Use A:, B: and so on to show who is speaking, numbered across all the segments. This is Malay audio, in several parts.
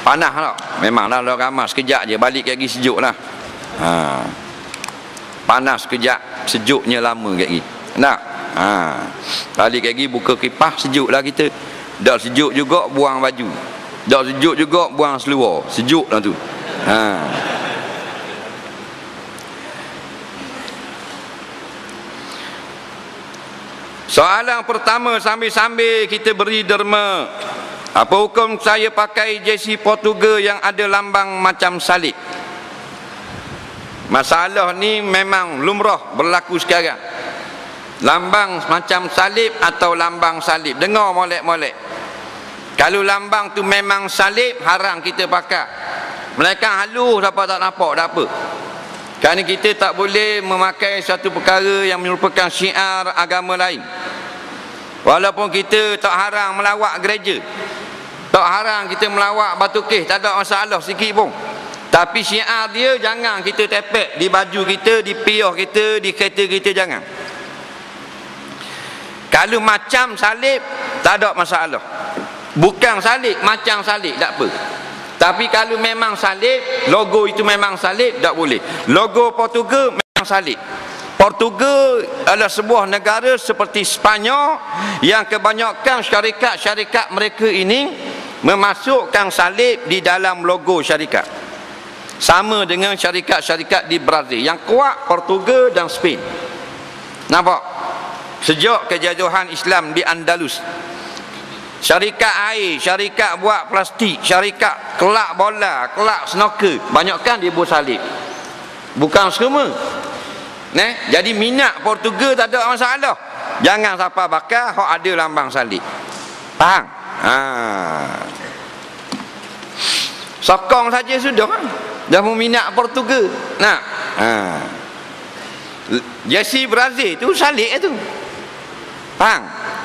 A: Panas tak? Memanglah lo ramah sekejap je, balik lagi sejuk lah. Panas sekejap, sejuknya lama lagi. Nak? Balik lagi buka kipas, sejuk lah kita. Dah sejuk juga buang baju. Dah sejuk juga buang seluar. Sejuk lah tu. Soalan pertama, sambil-sambil kita beri derma. Apa hukum saya pakai jersey Portugal yang ada lambang macam salib? Masalah ni memang lumrah berlaku sekarang. Lambang macam salib atau lambang salib. Dengar molek-molek. Kalau lambang tu memang salib, haram kita pakai. Mereka halus dapat tak nampak, tak apa. Kerana kita tak boleh memakai satu perkara yang merupakan syiar agama lain. Walaupun kita tak haram melawat gereja, tak haram kita melawat batu keh, tak ada masalah sikit pun. Tapi syiar dia jangan kita tepek di baju kita, di piyah kita, di kereta kita, jangan. Kalau macam salib, tak ada masalah. Bukan salib, macam salib, tak apa. Tapi kalau memang salib, logo itu memang salib, tak boleh. Logo Portugal memang salib. Portugal adalah sebuah negara seperti Sepanyol yang kebanyakan syarikat-syarikat mereka ini memasukkan salib di dalam logo syarikat. Sama dengan syarikat-syarikat di Brazil. Yang kuat Portugal dan Spain. Nampak? Sejak kejatuhan Islam di Andalus, syarikat air, syarikat buat plastik, syarikat kelak bola, kelak snooker, banyakkan dia buat salib. Bukan semua. Jadi minat Portugal tak ada masalah. Jangan siapa bakar hak ada lambang salib. Faham? Sokong saja sudah kan. Dah minat Portugal. Jersey Brazil tu salib tu. Faham?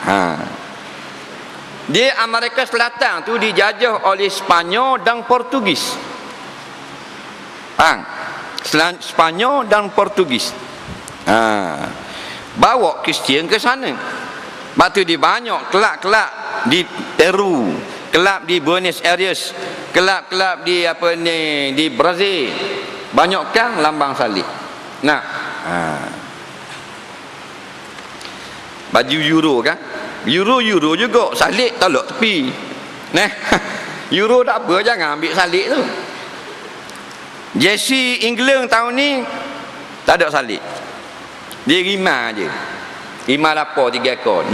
A: Dia Amerika Selatan tu dijajah oleh Sepanyol dan Portugis. Sepanyol dan Portugis. Bawa Kristian ke sana. Lepas tu dia banyak kelab-kelab di Peru, kelab di Buenos Aires, kelab-kelab di di Brazil. Banyakkan lambang salib. Baju Euro kan? Euro juga salib tolak tepi. Euro tak apa, jangan ambil salib tu. Jersey England tahun ni tak ada salib. Dia rima je. Rima lapar 3 ekor.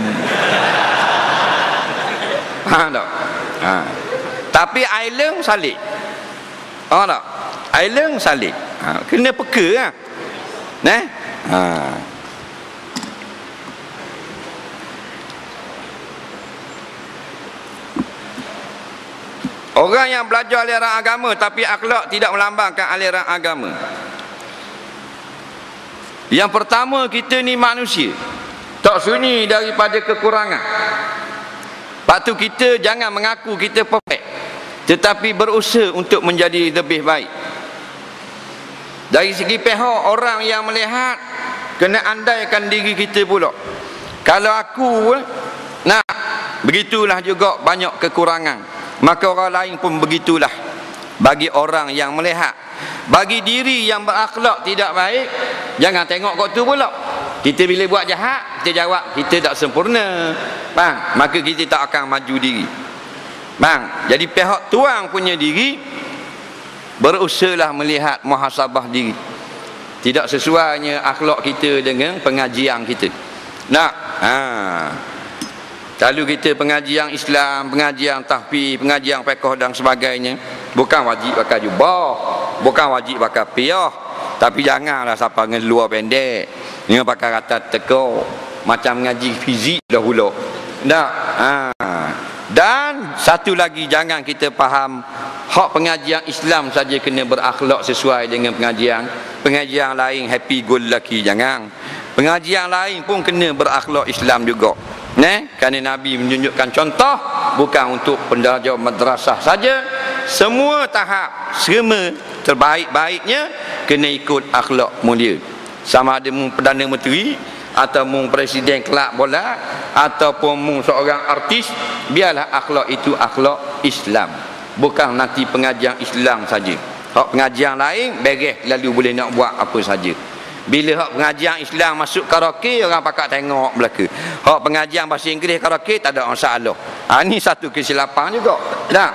A: Faham tak? Tapi Ireland salib. Faham tak? Ireland salib. Kena peka lah. Orang yang belajar aliran agama tapi akhlak tidak melambangkan aliran agama. Yang pertama, kita ni manusia, tak sunyi daripada kekurangan. Lepas tu kita jangan mengaku kita perfect, tetapi berusaha untuk menjadi lebih baik. Dari segi pihak orang yang melihat, kena andaikan diri kita pula. Kalau aku begitulah juga banyak kekurangan, maka orang lain pun begitulah. Bagi orang yang melihat, bagi diri yang berakhlak tidak baik, jangan tengok kau tu pula. Kita bila buat jahat, kita jawab kita tak sempurna, bang, maka kita tak akan maju diri, bang. Jadi pihak tuang punya diri, berusahalah melihat muhasabah diri. Tidak sesuainya akhlak kita dengan pengajian kita. Kalau kita pengajian Islam, pengajian tahfiz, pengajian fiqh dan sebagainya, bukan wajib pakai jubah, bukan wajib pakai piyah, tapi janganlah siapa ngeluar pendek, dengan pakai rata teko macam ngaji fizik dahulu. Dan satu lagi, jangan kita faham hak pengajian Islam saja kena berakhlak sesuai dengan pengajian lain happy go lucky, jangan. Pengajian lain pun kena berakhlak Islam juga. Kerana Nabi menunjukkan contoh, bukan untuk pendarjah madrasah saja. Semua tahap, semua terbaik-baiknya kena ikut akhlak mulia. Sama ada mu Perdana Menteri, atau mu presiden kelab bola, ataupun mu seorang artis, biarlah akhlak itu akhlak Islam. bukan nanti pengajian Islam saja. Hak pengajian lain beres lalu boleh nak buat apa saja. Bila hak pengajian Islam masuk karaoke, orang pakak tengok belaka. Hak pengajian bahasa Inggeris karaoke tak ada masalah. Ini satu kesilapan juga. Tak?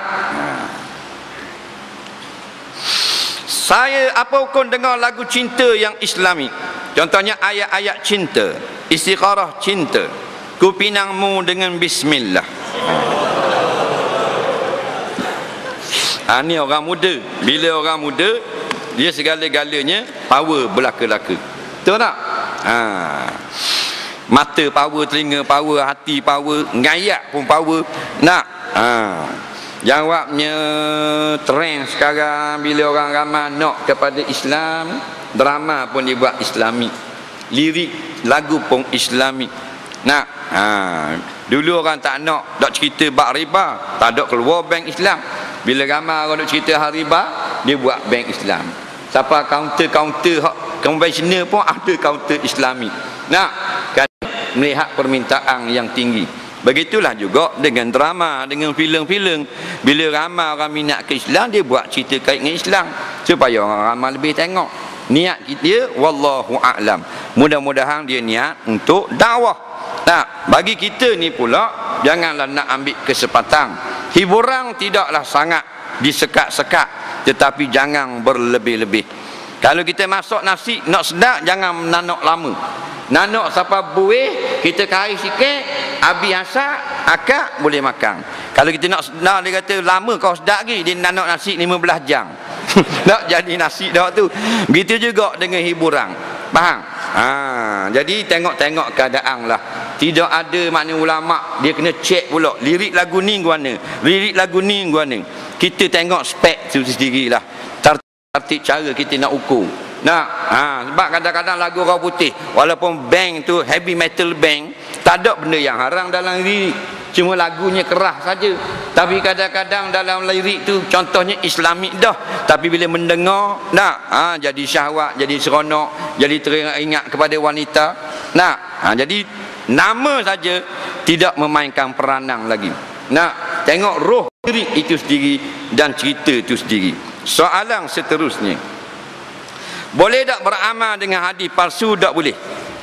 A: Saya apa hukum dengar lagu cinta yang Islami? Contohnya ayat-ayat cinta, istikharah cinta, ku pinangmu dengan bismillah. Ini orang muda. Bila orang muda, dia segala-galanya power belaka-laka. Betul tak? Mata power, telinga power, hati power, ngayak pun power. Nak? Jawabnya trend sekarang bila orang ramai nak kepada Islam, drama pun dibuat Islami, lirik lagu pun Islami. Nak? Dulu orang tak nak cerita bab riba, tak ada keluar bank Islam. Bila ramai orang nak cerita hal riba, dia buat bank Islam. Siapa kaunter-kaunter konvensional pun ada kaunter Islami. Nak? Kan melihat permintaan yang tinggi. Begitulah juga dengan drama, dengan filem-filem. Bila ramai orang minat ke Islam, dia buat cerita kait dengan Islam supaya orang ramai lebih tengok. Niat dia wallahu a'lam. Mudah-mudahan dia niat untuk dakwah. Nah, bagi kita ni pula janganlah nak ambil kesempatan. Hiburan tidaklah sangat disekat-sekat, tetapi jangan berlebih-lebih. Kalau kita masak nasi nak sedap, jangan nanok lama. Nanok siapa buih, kita kari sikit, habis asak, akak boleh makan. Kalau kita nak sedap, dia kata lama kau sedap lagi, dia nanok nasi 15 jam. Nak jadi nasi dah tu. Begitu juga dengan hiburan. Faham? Jadi tengok-tengok keadaan lah. Tidak ada makna ulama' dia kena cek pula lirik lagu ni guana, lirik lagu ni guana. Kita tengok spek tu sendirilah. Tertib cara kita nak ukur. Nah, sebab kadang-kadang lagu orang putih walaupun bank tu heavy metal bank, tak ada benda yang haram dalam lirik, cuma lagunya keras saja. Tapi kadang-kadang dalam lirik tu contohnya Islamik dah, tapi bila mendengar jadi syahwat, jadi seronok, jadi teringat kepada wanita. Nah, jadi nama saja tidak memainkan peranan lagi. Nah, tengok roh lirik itu sendiri dan cerita itu sendiri. Soalan seterusnya, boleh tak beramal dengan hadis palsu? Tak boleh.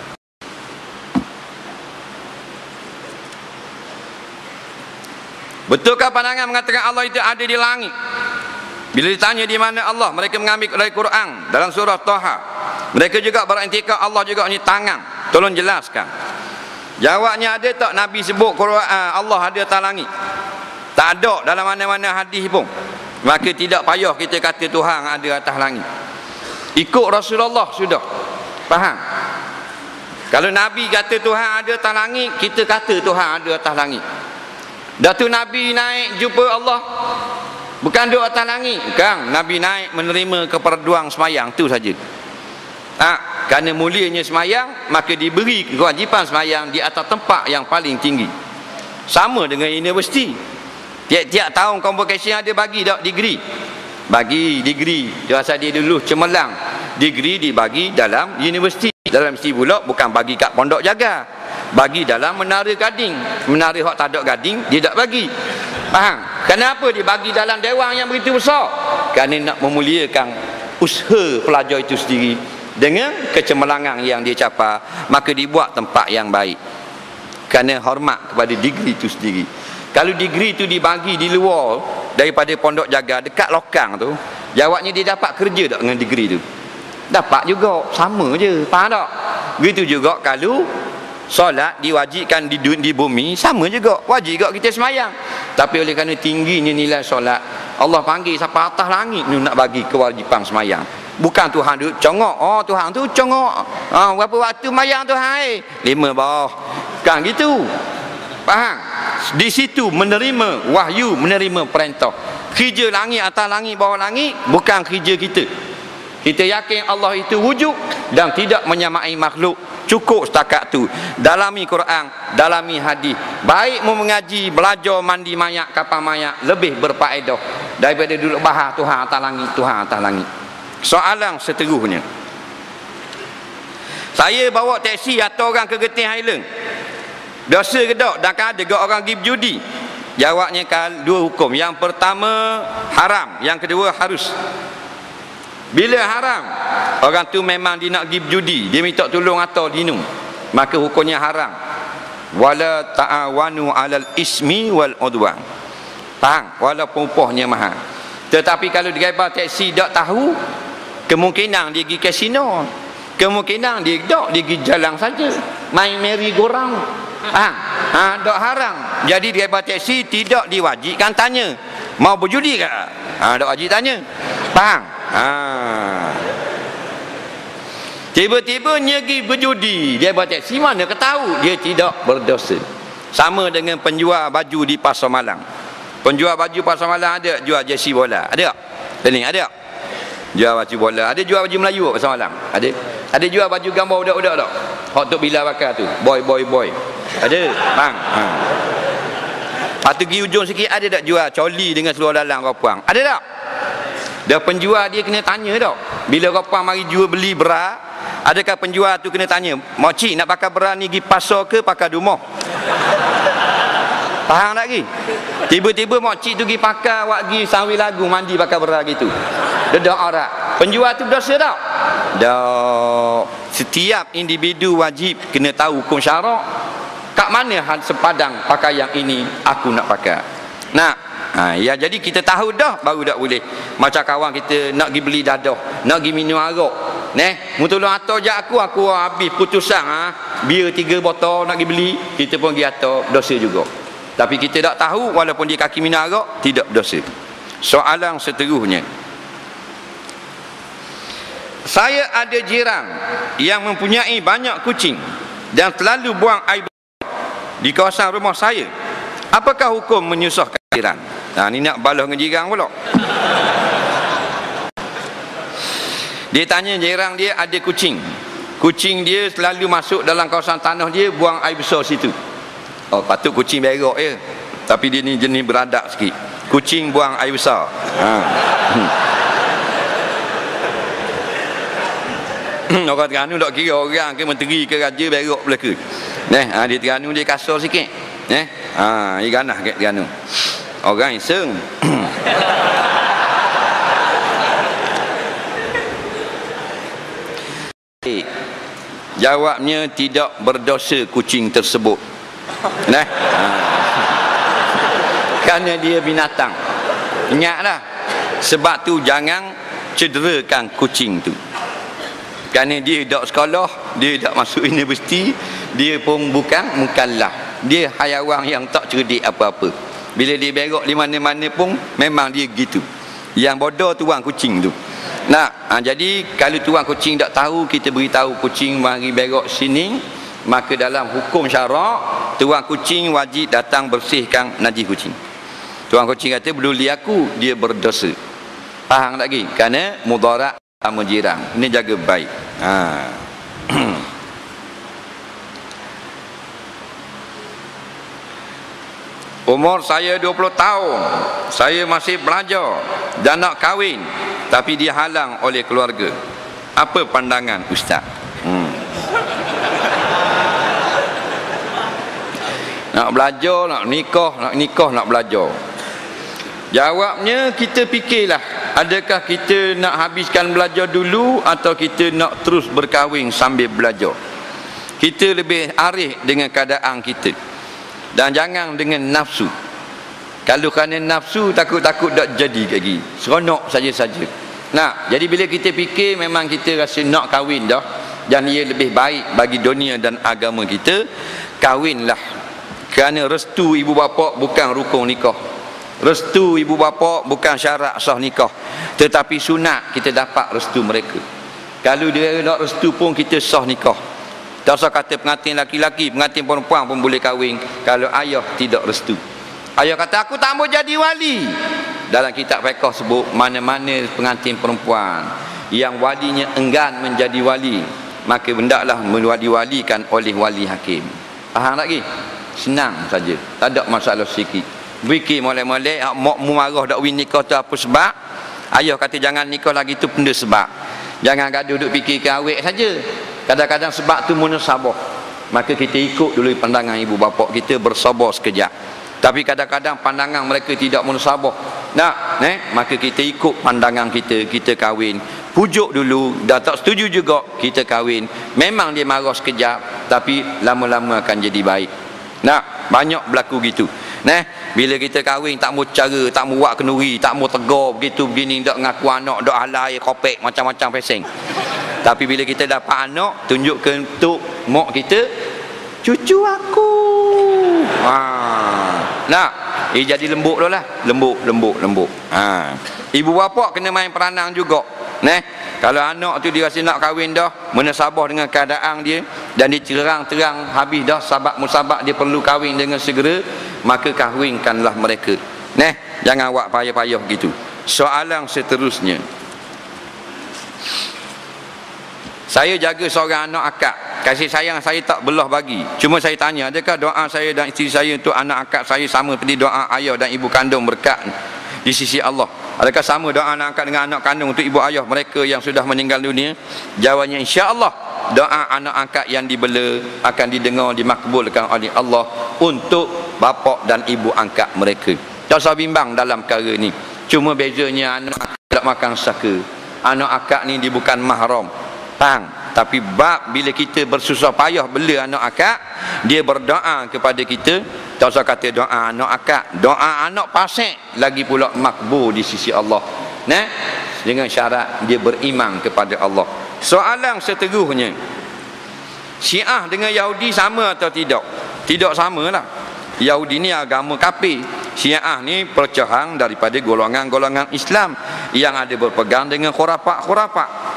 A: Betulkah pandangan mengatakan Allah itu ada di langit? Bila ditanya di mana Allah, mereka mengambil dari Quran dalam surah Taha. Mereka juga berantikad Allah juga ni tangan. Tolong jelaskan. Jawabnya, ada tak Nabi sebut Quran Allah ada atas langit? Tak ada dalam mana-mana hadis pun. Maka tidak payah kita kata Tuhan ada atas langit. Ikut Rasulullah sudah. Faham? Kalau Nabi kata Tuhan ada atas langit, kita kata Tuhan ada atas langit. Dah tu Nabi naik jumpa Allah, bukan duduk atas langit. Bukan, Nabi naik menerima keperluan semayang tu saja. Kerana mulianya semayang, maka diberi kewajipan semayang di atas tempat yang paling tinggi. Sama dengan universiti. Tiap-tiap tahun convocation ada bagi tak degree? Bagi degree. Dia asal dia dulu cemerlang. Degree dibagi dalam universiti. Dalam universiti pula bukan bagi kat pondok jaga. Bagi dalam menara gading. Menara hak tak ada gading, dia tak bagi. Faham? Kenapa dia bagi dalam dewan yang begitu besar? Kerana nak memuliakan usaha pelajar itu sendiri. Dengan kecemerlangan yang dia capai, maka dibuat tempat yang baik. Kerana hormat kepada degree itu sendiri. Kalau degree itu dibagi di luar daripada pondok jaga dekat lokang tu, jawabnya dia dapat kerja tak dengan degree tu? Dapat juga, sama je. Faham tak? Begitu juga kalau solat diwajibkan di bumi, sama juga, wajib juga kita semayang. Tapi oleh kerana tingginya nilai solat, Allah panggil siapa atas langit ni nak bagi kewajipan semayang. Bukan Tuhan duduk congok, oh Tuhan tu congok, berapa waktu semayang Tuhan? 5 bawah. Kan gitu. Faham? Di situ menerima wahyu, menerima perintah. Kerja langit atas langit bawah langit bukan kerja kita. Kita yakin Allah itu wujud dan tidak menyamai makhluk. Cukup setakat tu. Dalami Quran, dalami hadis. Baik mau mengaji, belajar mandi mayat, kapal mayat, lebih berfaedah daripada duduk bahas Tuhan atas langit, Tuhan atas langit. Soalan seterusnya, saya bawa teksi atau orang ke Genting Highland, dosa ke tak? Dan ada orang pergi berjudi. Jawabnya dua hukum. Yang pertama haram, yang kedua harus. Bila haram, orang tu memang dia nak pergi berjudi, dia minta tolong atau dinu, maka hukumnya haram. Wala ta'awanu 'alal ismi wal udwan. Faham? Walaupun upahnya mahal. Tetapi kalau driver taksi tak tahu, kemungkinan dia pergi kasino, kemungkinan dia tak, dia pergi jalan saja, main merry-go-round. Tak haram. Jadi driver taksi tidak diwajibkan tanya, mau berjudi ke? Tak wajib tanya. Faham? Tiba-tiba dia pergi berjudi, driver taksi mana ketahu dia tidak berdosa. Sama dengan penjual baju di Pasar Malang. Penjual baju Pasar Malang ada jual jersey bola, ada tak? Teling, ada tak? Jual baju bola, ada jual baju Melayu Pasar Malang, ada? Ada jual baju gambar budak-budak tak? Hak Tok Bila bakar tu, boy. Ada? Bang. Lepas tu pergi ujung sikit, ada tak jual coli dengan seluar dalam ropang? Ada tak? Dah penjual dia kena tanya tak? Bila ropang mari jual beli beras, adakah penjual tu kena tanya, "Mokcik nak pakai beras ni pergi pasar ke pakai rumah?" Faham tak lagi? Tiba-tiba mokcik tu pergi pakai, awak pergi sawi lagu mandi pakai beras gitu. Dedak orang. Penjual tu berdosa tak? Tak. Setiap individu wajib kena tahu hukum syarak. Kat mana hal sepadang pakaian ini aku nak pakai. Ya, jadi kita tahu dah baru tak boleh. Macam kawan kita nak pergi beli dadah, nak pergi minum arak. Mu tolong atur je aku habis putusan biar 3 botol nak pergi beli, kita pun pergi atur, dosa juga. Tapi kita tak tahu, walaupun dia kaki minum arak, tidak berdosa. Soalan seterusnya, saya ada jiran yang mempunyai banyak kucing dan selalu buang air di kawasan rumah saya. Apakah hukum menyusahkan jiran? Ni nak balas dengan jiran pula. Dia tanya jiran dia ada kucing. Kucing dia selalu masuk dalam kawasan tanah dia, buang air besar situ. Patut kucing berak je. Tapi dia ni jenis beradak sikit. Kucing buang air besar. Orang Terengganu tak kira orang ke menteri ke raja berak belaka. Dia Terengganu dia kasar sikit. Dia ganah kat Terengganu. Orang iseng. Jawabnya tidak berdosa kucing tersebut. Kerana dia binatang. Ingatlah, sebab tu jangan cederakan kucing tu. Kerana dia tak sekolah, dia tak masuk universiti, dia pun bukan mukallaf. Dia haiwan yang tak cerdik apa-apa. Bila dia berak di mana-mana pun memang dia gitu. Yang bodoh tuang kucing tu. Jadi kalau tuang kucing tak tahu, kita beritahu kucing mari berak sini, maka dalam hukum syarak tuang kucing wajib datang bersihkan najis kucing. Tuang kucing kata peduli aku, dia berdosa. Faham tak lagi? Kerana mudarat sama jiran. Ini jaga baik. Umur saya 20 tahun. Saya masih belajar dan nak kahwin, tapi dihalang oleh keluarga. Apa pandangan Ustaz? Nak belajar, nak nikah, nak belajar. Jawabnya kita fikirlah, adakah kita nak habiskan belajar dulu atau kita nak terus berkahwin sambil belajar. Kita lebih arif dengan keadaan kita. Dan jangan dengan nafsu. Kalau kerana nafsu, takut-takut tak jadi lagi. Seronok saja-saja. Jadi bila kita fikir memang kita rasa nak kahwin dah, dan ia lebih baik bagi dunia dan agama kita, kahwinlah. Kerana restu ibu bapa bukan rukun nikah. Restu ibu bapa bukan syarat sah nikah, tetapi sunat kita dapat restu mereka. Kalau dia nak restu pun kita sah nikah. Tak usah kata pengantin laki-laki, pengantin perempuan pun boleh kahwin kalau ayah tidak restu. Ayah kata aku tak mau jadi wali. Dalam kitab fiqh sebut mana-mana pengantin perempuan yang walinya enggan menjadi wali, maka hendaklah diwalikan oleh wali hakim. Faham lagi? Senang saja, tak ada masalah sikit. Fikir molek-molek, mak mu marah dak win nikah tu apa sebab? Ayah kata jangan nikah lagi tu benda sebab. Jangan gaduh duk fikirkan awet saja. Kadang-kadang sebab tu munasabah. Maka kita ikut dulu pandangan ibu bapa kita, bersabar sekejap. Tapi kadang-kadang pandangan mereka tidak munasabah. Maka kita ikut pandangan kita, kita kahwin. Pujuk dulu, dah tak setuju juga, kita kahwin. Memang dia marah sekejap, tapi lama-lama akan jadi baik. Banyak berlaku gitu. Bila kita kahwin tak mau cara, tak mau buat kenduri, tak mau tegur begitu begini, dak ngaku anak, dak halai kopek macam-macam peseng. Tapi bila kita dapat anak, tunjukkan untuk mak kita, cucu aku. Jadi lembut tu lah. Lembut. Ibu bapa kena main peranan juga. Kalau anak tu dia rasa nak kahwin dah, menasabah dengan keadaan dia, dan dia terang-terang habis dah sabak musabak dia perlu kahwin dengan segera, maka kahwinkanlah mereka. Jangan awak payah-payah gitu. Soalan seterusnya, saya jaga seorang anak akak. Kasih sayang saya tak belah bagi. Cuma saya tanya, adakah doa saya dan isteri saya untuk anak akak saya sama seperti doa ayah dan ibu kandung berkat di sisi Allah? Adakah sama doa anak akak dengan anak kandung untuk ibu ayah mereka yang sudah meninggal dunia? Jawabannya, insya-Allah doa anak akak yang dibela akan didengar, dimakbulkan oleh Allah untuk bapa dan ibu angkat mereka. Tak usah bimbang dalam perkara ni. Cuma bezanya anak akak tak makan saka. Anak akak ni dia bukan mahram. Tapi bab bila kita bersusah payah bela anak akak, dia berdoa kepada kita, tak usah kata doa anak akak, doa anak pasek lagi pula makbul di sisi Allah. Dengan syarat dia beriman kepada Allah. Soalan seterusnya, Syiah dengan Yahudi sama atau tidak? Tidak samalah. Yahudi ni agama kafir. Syiah ni pecahan daripada golongan-golongan Islam yang ada berpegang dengan khurafat-khurafat.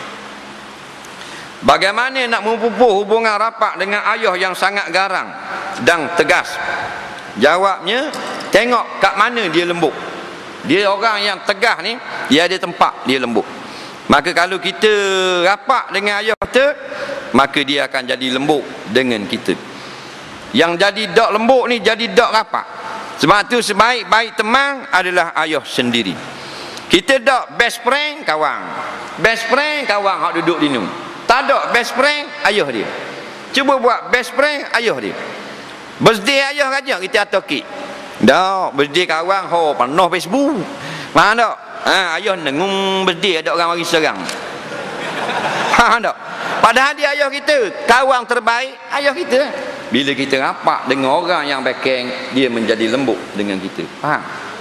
A: Bagaimana nak memupuk hubungan rapat dengan ayah yang sangat garang dan tegas? Jawabnya, tengok kat mana dia lembut. Dia orang yang tegas ni, dia ada tempat dia lembut. Maka kalau kita rapat dengan ayah kita, maka dia akan jadi lembut dengan kita. Yang jadi dak lembut ni jadi dak rapat. Sebab tu sebaik-baik teman adalah ayah sendiri. Kita dak best friend kawan. Best friend kawan hak duduk di ni. Tak ada best friend ayah dia. Cuba buat best friend ayah dia. Birthday ayah raja kita atur kek. Dak birthday kawan penuh Facebook. Mana dak? Ayah nengung birthday ada orang mari serang. Tak? Padahal dia ayah kita, kawan terbaik ayah kita. Bila kita rapat dengan orang yang bekeng, dia menjadi lembut dengan kita. Faham?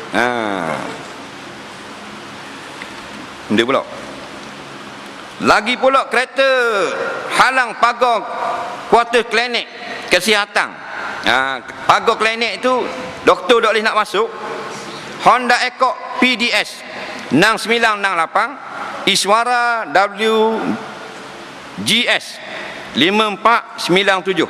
A: Dia pula. Lagi pula kereta halang pagar kuartus klinik kesihatan. Pagar klinik itu doktor tak boleh nak masuk. Honda Accord PDS 6968 Iswara WGS 5497.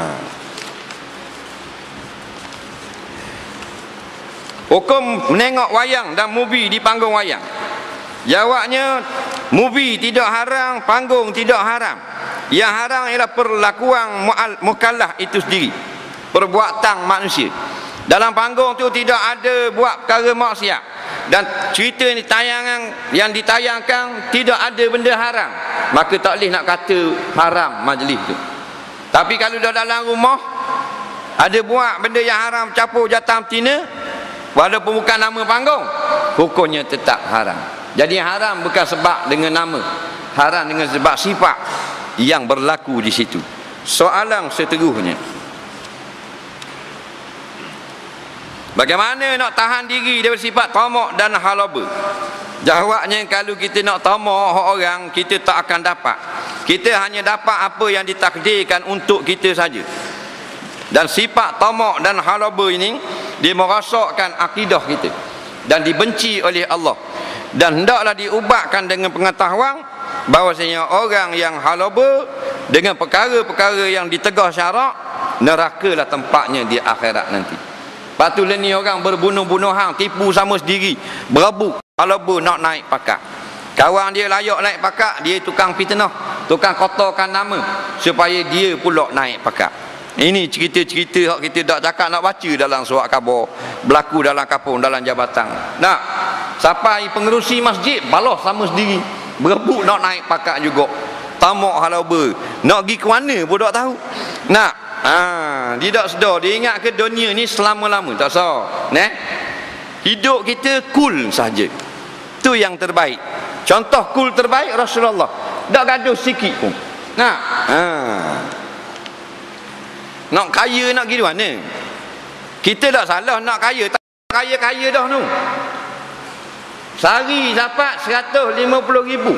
A: Hukum menengok wayang dan movie di panggung wayang. Jawabnya, movie tidak haram, panggung tidak haram. Yang haram ialah perlakuan mukallaf itu sendiri, perbuatan manusia. Dalam panggung tu tidak ada buat perkara maksiat, dan cerita ni tayangan yang ditayangkan tidak ada benda haram, maka tak boleh nak kata haram majlis tu. Tapi kalau dah dalam rumah ada buat benda yang haram, campur jatah betina, walaupun bukan nama panggung, hukumnya tetap haram. Jadi haram bukan sebab dengan nama, haram dengan sebab sifat yang berlaku di situ. Soalan seterusnya, bagaimana nak tahan diri daripada sifat tamak dan halaba? Jawabnya, kalau kita nak tamak orang, kita tak akan dapat. Kita hanya dapat apa yang ditakdirkan untuk kita saja. Dan sifat tamak dan halaba ini, dia merosakkan akidah kita dan dibenci oleh Allah. Dan hendaklah diubahkan dengan pengetahuan bahawasanya orang yang halaba dengan perkara-perkara yang ditegah syarak, nerakalah tempatnya di akhirat nanti. Patutlah ni orang berbunuh-bunuhan, tipu sama sendiri, berebut halaba nak naik pakak. Kawan dia layak naik pakak, dia tukang fitnah, tukang kotorkan nama supaya dia pula naik pakak. Ini cerita-cerita yang kita tak cakap nak baca dalam surat khabar, berlaku dalam kampung, dalam jabatan. Sampai pengerusi masjid balas sama sendiri, berebut nak naik pakak juga. Tamak halaba, nak pergi ke mana pun tak tahu. Dia tak sedar, dia ingat ke dunia ni selama-lama. Tak sah. Hidup kita cool saja. Itu yang terbaik. Contoh cool terbaik Rasulullah. Tak gaduh sikit pun. Nak kaya nak pergi mana? Kita tak salah nak kaya. Tak kaya-kaya dah tu. Sehari dapat 150,000.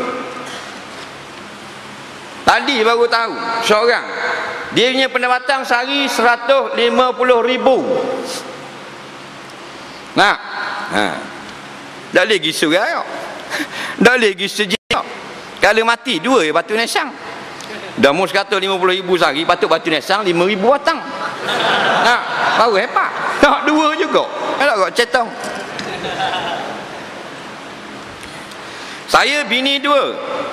A: Tadi baru tahu seorang dia punya pendapatan sehari 150,000. Tak boleh pergi surau. Tak boleh pergi sejak. Kalau mati 2 batu nesang. Dah mu 150,000 sehari, patut batu nesang 5,000 batang. Baru hebat. Tak 2 juga. Tak kok cetong. Saya bini 2.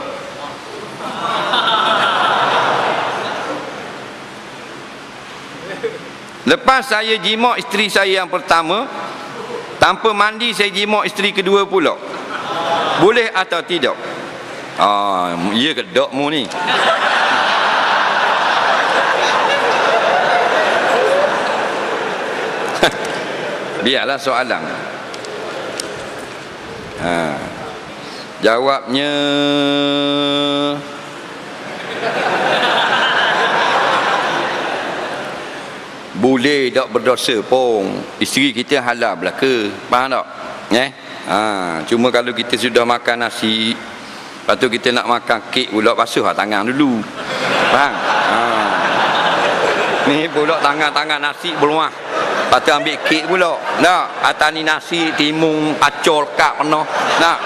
A: Lepas saya jimat isteri saya yang pertama, tanpa mandi saya jimat isteri kedua pula. Boleh atau tidak? Ya ke dokmu ni? Biarlah soalan. Jawabnya boleh tak berdosa pun. Isteri kita halal belaka. Faham tak? Cuma kalau kita sudah makan nasi, lepas tu kita nak makan kek pula, basuh tangan dulu. Faham? Ni pula tangan nasi beluah. Lepas tu ambil kek pula. Tak? Atas ni nasi, timung, acol, kak penuh. Tak?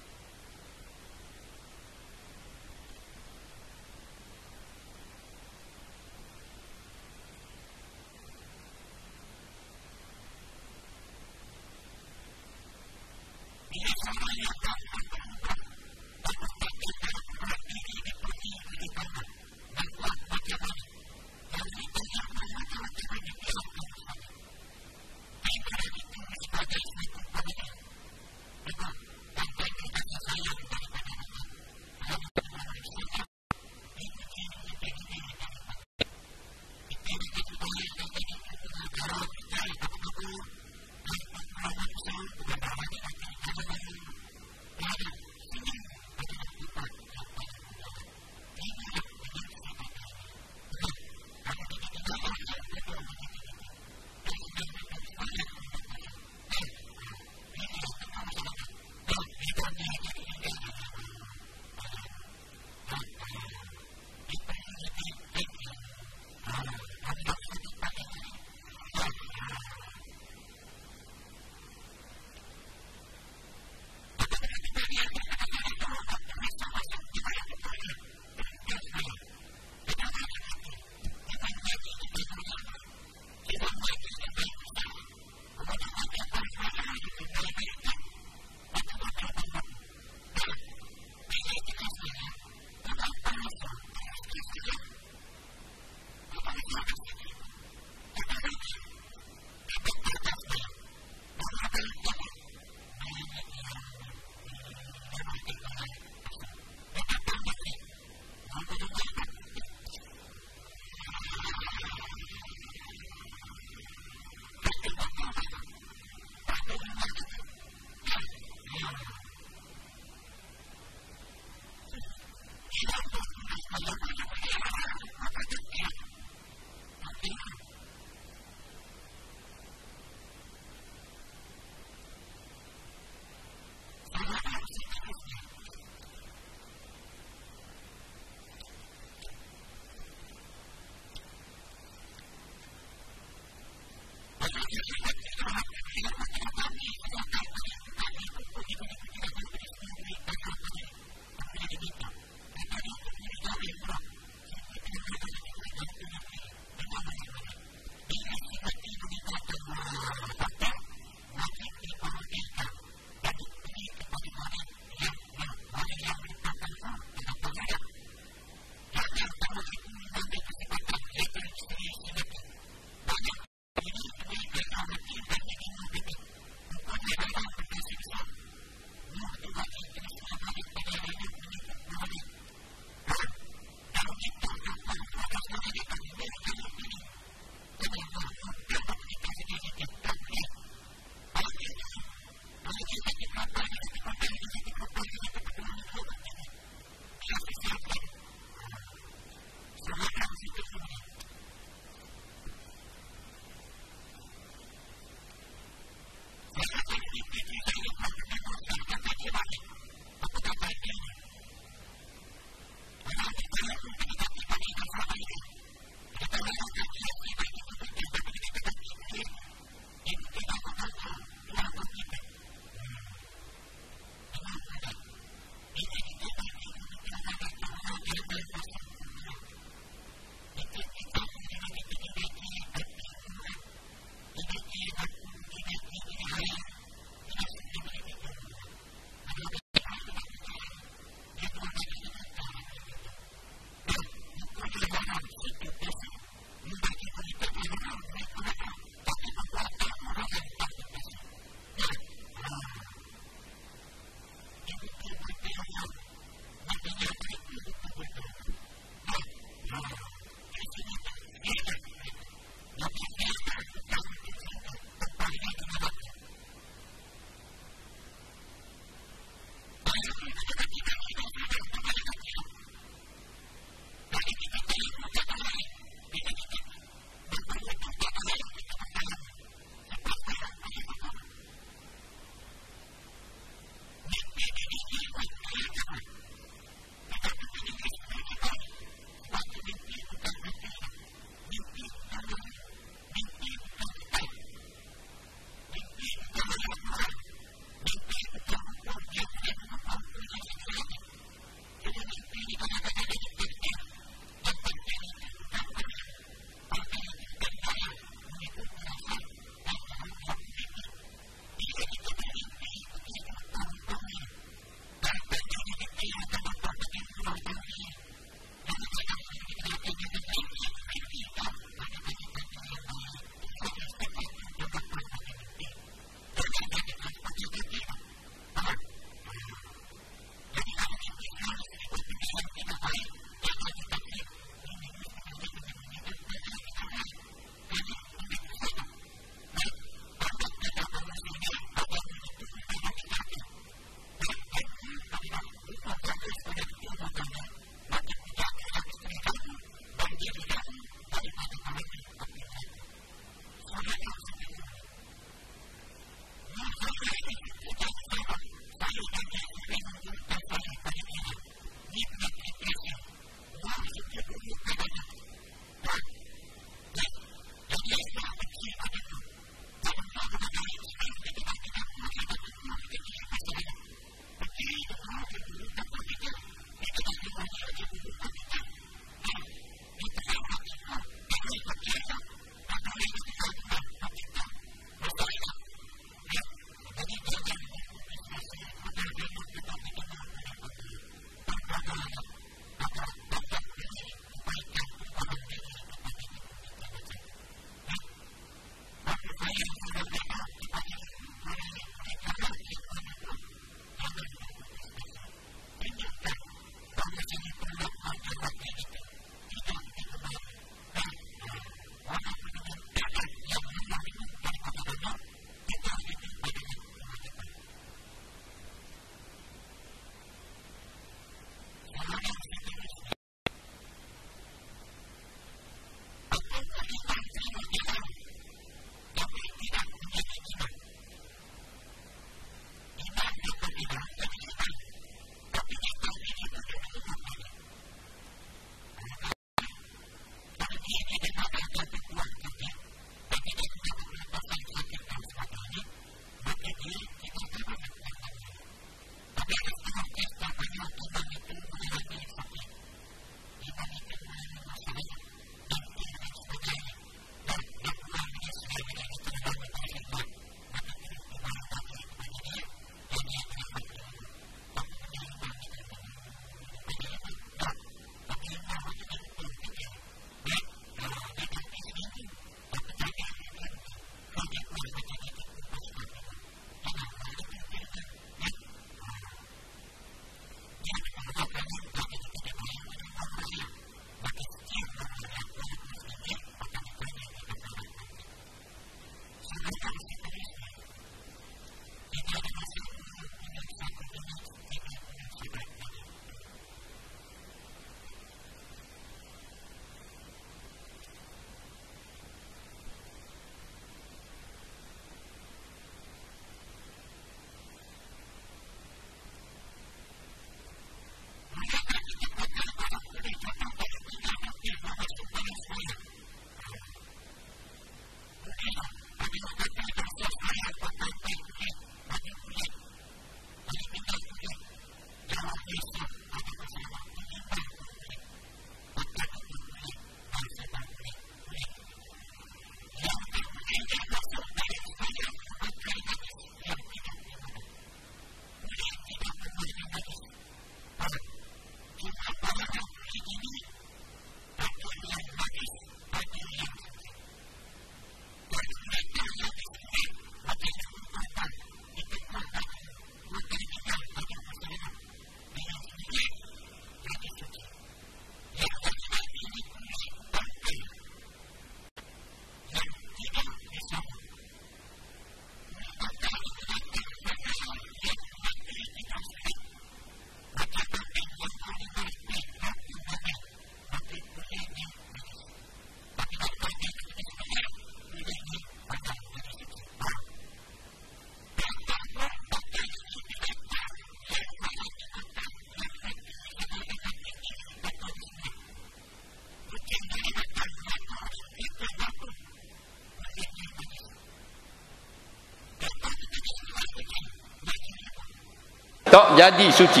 A: tak jadi suci.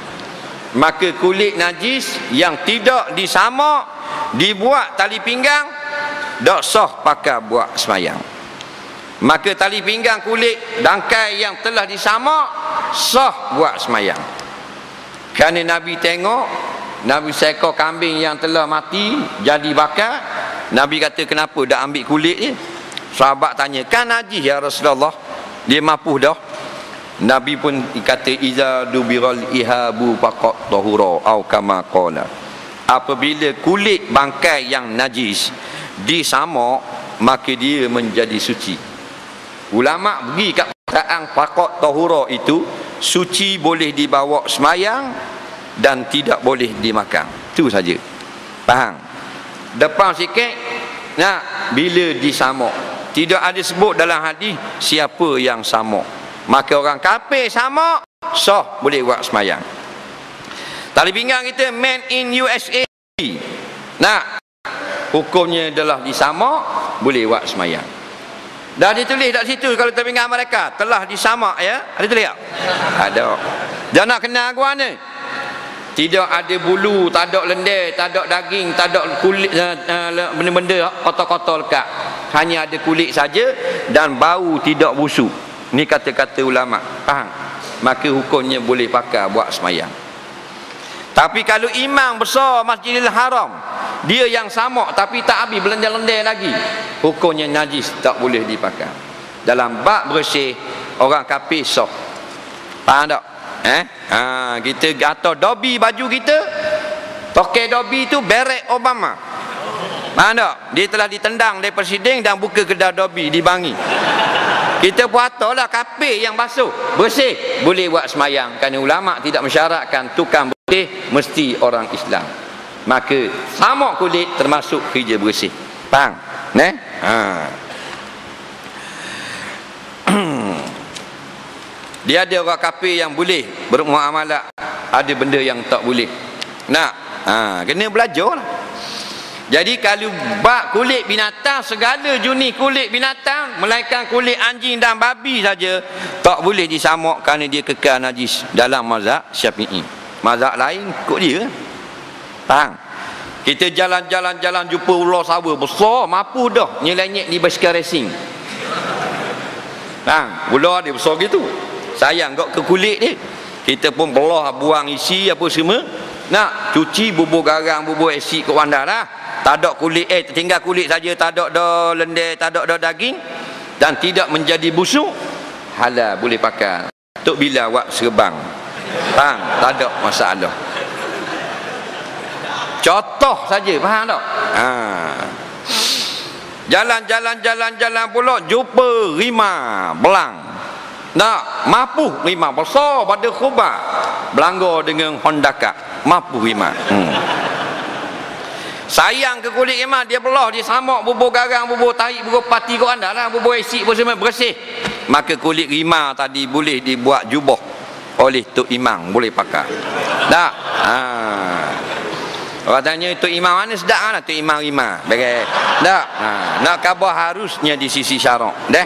A: Maka kulit najis yang tidak disamak, dibuat tali pinggang, tak sah pakai buat semayang. Maka tali pinggang kulit dangkai yang telah disamak sah buat semayang. Kerana Nabi tengok, Nabi seekor kambing yang telah mati jadi bakar, Nabi kata kenapa dah ambil kulit je? Sahabat tanya, kan najis ya Rasulullah, dia mapuh dah. Nabi pun kata iza dubiral ihabu faqat tahura au kama qala. Apabila kulit bangkai yang najis disamak, maka dia menjadi suci. Ulama pergi kat perkataan faqat tahura itu, suci boleh dibawa semayang dan tidak boleh dimakan. Itu saja. Faham? Depan sikit, nah, bila disamak. Tidak ada sebut dalam hadis siapa yang samak. Maka orang kafir samak, sah boleh buat semayang. Tali pinggang kita made in USA. Nah, hukumnya adalah disamak, boleh buat semayang. Dah ditulis kat situ kalau tali pinggang mereka telah disamak, ya? Ada tulis tak? Ada. Dia nak kenal aku mana? Tidak ada bulu, tak ada lendir, tak ada daging, tak ada kulit, benda-benda kotor-kotor lekat. Hanya ada kulit saja dan bau tidak busuk. Ni kata-kata ulama. Faham? Maka hukumnya boleh pakai buat semayang. Tapi kalau imam besar Masjidil Haram, dia yang samak tapi tak habis belendir-lendir lagi, hukumnya najis, tak boleh dipakai. Dalam bab bersih, orang kafir sah. Faham tak? Kita atau dobi baju kita, toke dobi tu Barack Obama. Faham tak? Dia telah ditendang dari presiden dan buka kedai dobi di Bangi. Kita puatalah kafir yang basuh, bersih, boleh buat semayang. Kerana ulama tidak mensyaratkan tukang bersih mesti orang Islam. Maka samak kulit termasuk kerja bersih. Faham? Dia ada orang kafir yang boleh bermuamalah, ada benda yang tak boleh. Kena belajar lah. Jadi kalau bak kulit binatang, segala jenis kulit binatang, melainkan kulit anjing dan babi saja, tak boleh disamak kerana dia kekal najis dalam mazhab Syafi'i. Mazhab lain ikut dia. Faham? Kita jalan-jalan jumpa ular sawa besar, mampu dah nyelenyek di basikal racing. Faham? Ular dia besar gitu. Sayang kok ke kulit dia. Kita pun belah, buang isi apa semua. Nak cuci, bubur garang, bubur asid kat bandar dah. Tak ada kulit, tinggal kulit saja, tak ada dah lendir, tak ada dah daging dan tidak menjadi busuk, halal boleh pakai. Tok bila buat serban. Faham? Tak ada masalah. Contoh saja, faham tak? Jalan pula jumpa rimau belang. Nak mampu rimau besar pada khubah. Belanggar dengan Honda Cup. Mampu rimau. Sayang ke kulit rimau, dia belah, dia samak, bubur garang, bubur tahi, bubur pati kau anda lah, bubur asid pun semua bersih. Maka kulit rimau tadi boleh dibuat jubah oleh Tok Imam, boleh pakai. Tak? Orang tanya Tok Imam mana sedap mana? Tok Imam rimau. Bagai. Tak? Nak khabar harusnya di sisi syarak. Dah?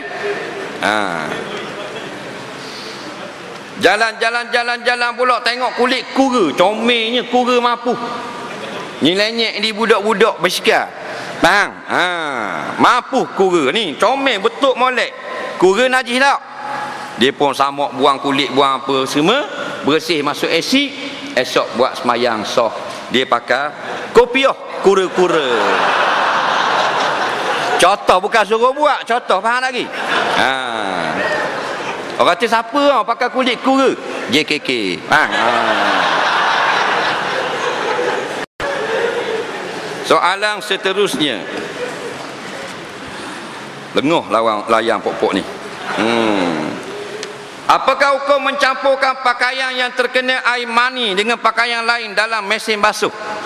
A: Jalan pula tengok kulit kura, comelnya kura mampu. Nyelenyek di budak-budak bersikap. Faham? Mampu kura ni, comel betul molek. Kura najis tak? Dia pun samak, buang kulit, buang apa semua, bersih masuk asid, esok buat semayang sah. Dia pakai kopiah kura-kura. Contoh bukan suruh buat, contoh faham lagi? Orang kata siapa pakai kulit kura? JKK. Soalan seterusnya. Lenguh layang pokok ni. Apakah hukum mencampurkan pakaian yang terkena air mani dengan pakaian lain dalam mesin basuh?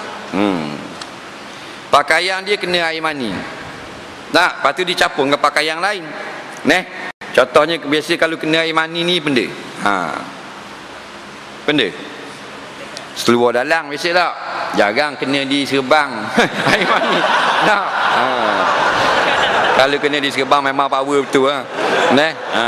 A: Pakaian dia kena air mani. Nah, lepas tu dicampur dengan pakaian lain. Contohnya biasa kalau kena air mani ni benda. Benda. Seluar dalang biasa tak? Jarang kena di serban air mani. Tak. Kalau kena di serban memang power betul .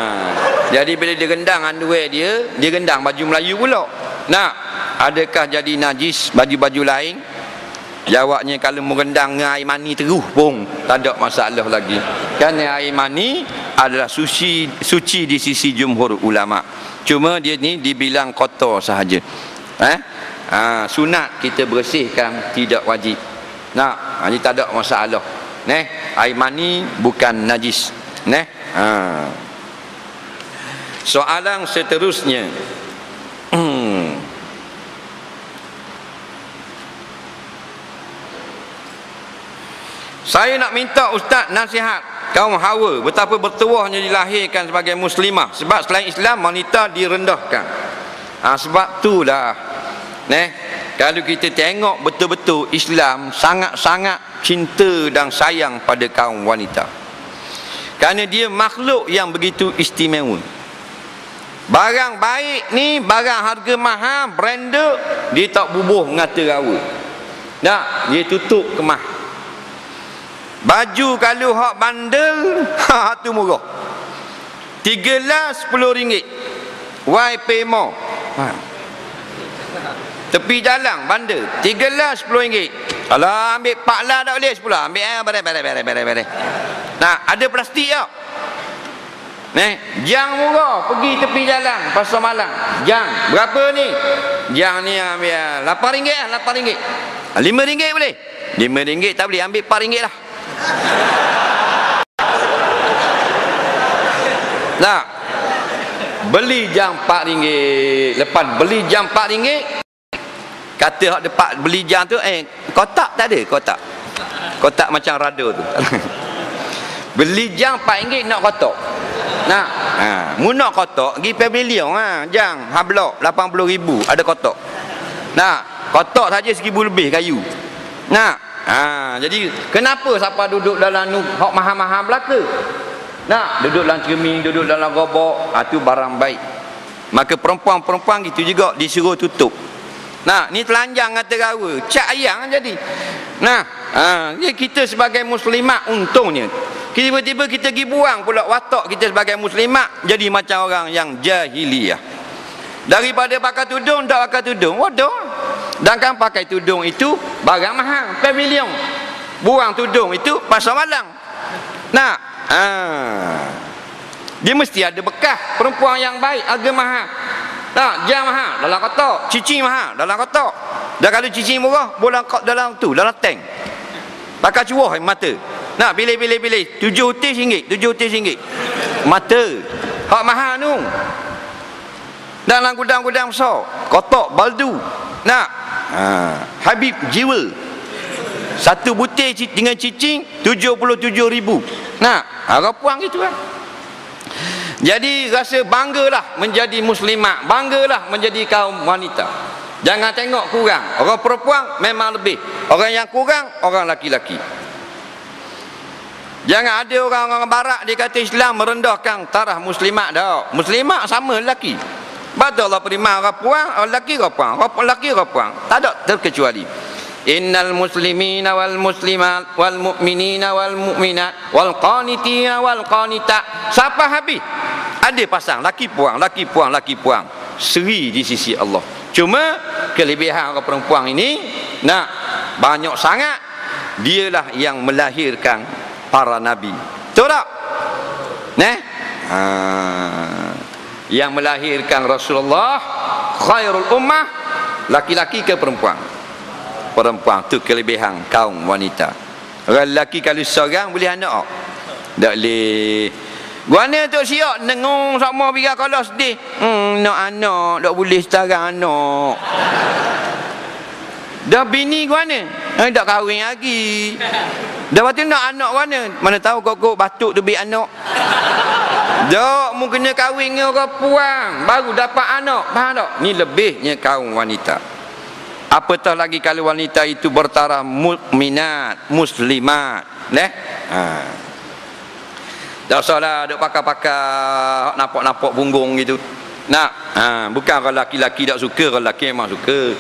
A: Jadi bila dia rendang underwear dia rendang baju Melayu pula. Nak, adakah jadi najis baju-baju lain? Jawabnya, kalau merendang dengan air mani terus pun tak ada masalah lagi. Kerana air mani adalah suci di sisi jumhur ulama. Cuma dia ni dibilang kotor sahaja. Sunat kita bersihkan, tidak wajib. Nah, ini tak ada masalah. Air mani bukan najis. Soalan seterusnya. Saya nak minta Ustaz nasihat kaum Hawa betapa bertuahnya dilahirkan sebagai muslimah, sebab selain Islam wanita direndahkan. Sebab itulah kalau kita tengok betul-betul Islam sangat-sangat cinta dan sayang pada kaum wanita, kerana dia makhluk yang begitu istimewa. Barang baik ni, barang harga mahal, branded, dia tak bubuh mengata rawa. Dia tutup kemah. Baju kalau hak bandel, tu murah. 3 las RM10. Why pay more? Tepi jalan bandel 3 las RM10. Kalau ambil 4 las tak boleh 10. Ambil beres. Nah, ada plastik tak? Jang murah, pergi tepi jalan Pasar Malang. Jang berapa ni? Jang ni ambil RM8 lah, RM8. RM5 boleh? RM5 tak boleh, ambil RM4 lah. Nah, beli jam RM4. Lepas beli jam RM4, kata hak depan beli jam tu, kotak tak ada, kotak macam rada tu. Beli jam RM4 nak kotak. Nah, mu nak kotak pergi pavilion jam hablok RM80,000 ada kotak. Nah, kotak saja RM1,000 lebih kayu. Nah, jadi kenapa siapa duduk dalam hak mahal-mahal belaka? Nah, duduk dalam cermin, duduk dalam gobok, tu barang baik. Maka perempuan-perempuan gitu juga disuruh tutup. Nah, ni telanjang kata rawa, cak ayang jadi. Nah, kita sebagai muslimat untungnya tiba-tiba kita pergi buang pula watak kita sebagai muslimat jadi macam orang yang jahiliyah. Daripada pakai tudung tak pakai tudung, waduh. Dan kan pakai tudung itu barang mahal, pavilion. Buang tudung itu Pasar Malang. Nah, dia mesti ada bekas. Perempuan yang baik harga mahal. Jam mahal dalam kotak, cincin mahal dalam kotak. Dan kalau cincin murah bola dalam dalam tank. Pakai cuah mata. Nah, pilih RM7 mata. Hak mahal tu. Dalam gudang-gudang besar, kotak baldu. Nah, Habib Jewel. Satu butir dengan cincin RM77,000. Nah, harga puang gitu kan. Jadi rasa banggalah menjadi muslimat, banggalah menjadi kaum wanita. Jangan tengok kurang. Orang perempuan memang lebih. Orang yang kurang orang laki-laki. Jangan ada orang-orang barat dia kata Islam merendahkan taraf muslimat dah. Muslimat sama lelaki. Betul Allah beriman orang puang, orang lelaki orang puang. Orang lelaki orang puang. Tak ada terkecuali. Innal muslimina wal muslimat wal mu'minina wal mu'minat wal qanitina wal qanitat. Siapa habis? Ada pasang laki puang, laki puang, laki puang. Seri di sisi Allah. Cuma kelebihan orang perempuan ini banyak sangat. Dialah yang melahirkan para nabi. Betul tak? Yang melahirkan Rasulullah khairul ummah, laki-laki ke perempuan? Perempuan. Tu kelebihan kaum wanita. Orang lelaki kalau seorang boleh anak tak boleh. Guana tu siap nengung sama biar kalau sedih. Nak anak tak boleh sekarang anak. Dah bini guana tak kahwin lagi. Dah lepas tu nak anak guana. Mana tahu kok batuk tu biar anak. Tak, mu kena kahwin dengan orang puang baru dapat anak. Faham tak? Ni lebihnya kaum wanita. Apatah lagi kalau wanita itu bertaraf mukminat, muslimat. Tak usahlah duk pakar-pakar nampak-nampak punggung gitu. Bukan kalau laki-laki tak suka, kalau lelaki memang suka.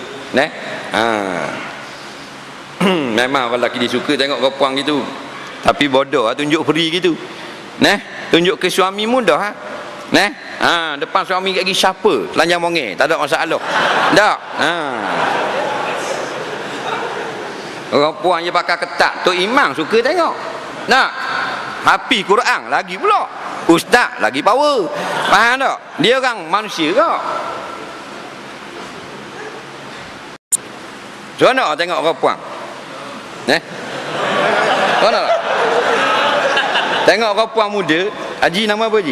A: Memang kalau lelaki dia suka tengok orang puang gitu. Tapi bodoh tunjuk free gitu. Tunjuk ke suami mudah. Depan suami lagi siapa? Telanjang mongel, tak ada masalah. Tak. Orang puan je pakai ketat, Tok Imam suka tengok. Nak. Hafiz Quran lagi pula. Ustaz lagi power. Faham tak? Dia orang manusia ke? Seronok tengok orang puan. Seronok tak? Tengok orang puan muda. Haji nama apa Haji?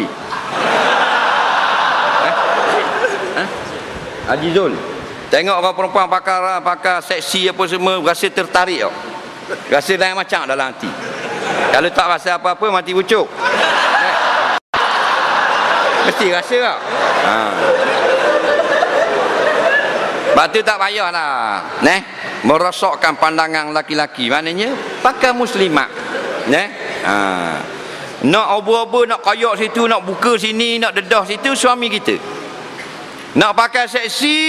A: Haji Zul. Tengok orang perempuan pakai seksi apa semua, rasa tertarik tau. Rasa lain macam dalam hati. Kalau tak rasa apa-apa mati pucuk. Mesti rasa tak? Sebab tu tak payahlah merosakkan pandangan laki-laki. Maknanya pakai muslimat. Nak obo-obo, nak kayak situ, nak buka sini, nak dedah situ, suami kita. Nak pakai seksi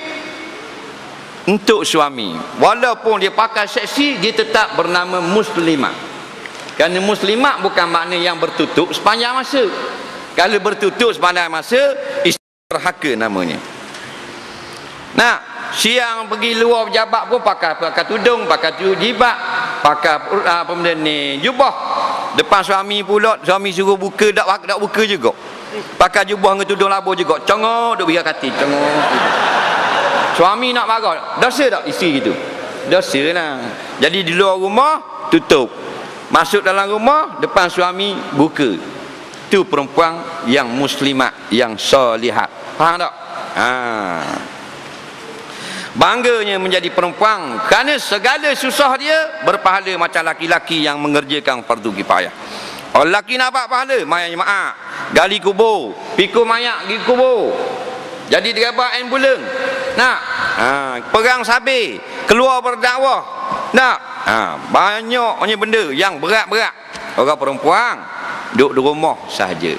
A: untuk suami. Walaupun dia pakai seksi, dia tetap bernama muslimat. Kerana muslimat bukan makna yang bertutup sepanjang masa. Kalau bertutup sepanjang masa, isteri derhaka namanya. Siang pergi luar pejabat pun pakai tudung, pakai jilbab, pakai apa benda ni, jubah. Depan suami pula, suami suruh buka, tak buka juga. Pakai jubah dengan tudung labuh juga. Congok duk biar kati, congok. Suami nak marah, dosa tak isteri gitu? Dosa lah. Jadi di luar rumah tutup. Masuk dalam rumah, depan suami buka. Itu perempuan yang muslimat, yang solihat. Faham tak? Bangganya menjadi perempuan kerana segala susah dia berpahala macam laki-laki yang mengerjakan fardu kifayah. Orang lelaki nak dapat pahala, mayat jemaah, gali kubur, pikul mayat pergi kubur, jadi derabak ambulan, perang sabir, keluar berdakwah, banyaknya benda yang berat-berat. Orang perempuan duduk di rumah sahaja.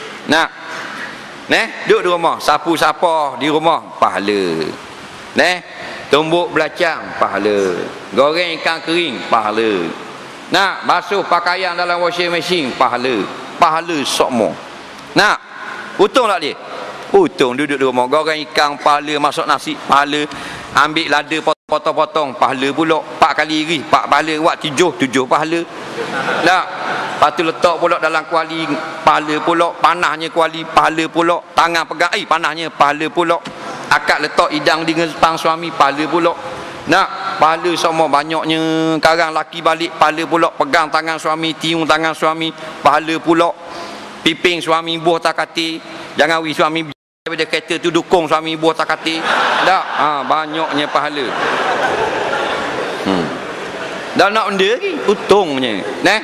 A: Duduk di rumah, sapu-sapah di rumah, pahala. Tumbuk belacang, pahala. Goreng ikan kering, pahala. Basuh pakaian dalam washing machine, pahala. Pahala sokmo. Untung tak dia? Untung duduk di rumah, goreng ikan, pahala. Masuk nasi, pahala. Ambil lada, potong-potong, pahala pula. 4 kali iri, 4 pahala. Buat 7 pahala. Lepas tu letak pula dalam kuali, pahala pula. Panahnya kuali, pahala pula. Tangan pegang, panahnya, pahala pula. Akak letak hidang di depan suami, pahala pula. Pahala semua banyaknya. Karang laki balik, pahala pula. Pegang tangan suami, tiung tangan suami, pahala pula. Piping suami buah takati. Jangan suami daripada kereta tu dukung suami buah takati. Banyaknya pahala. Dah nak benda lagi, untungnya.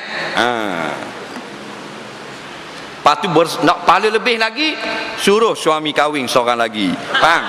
A: Lepas tu nak pahala lebih lagi, suruh suami kahwin seorang lagi. Faham?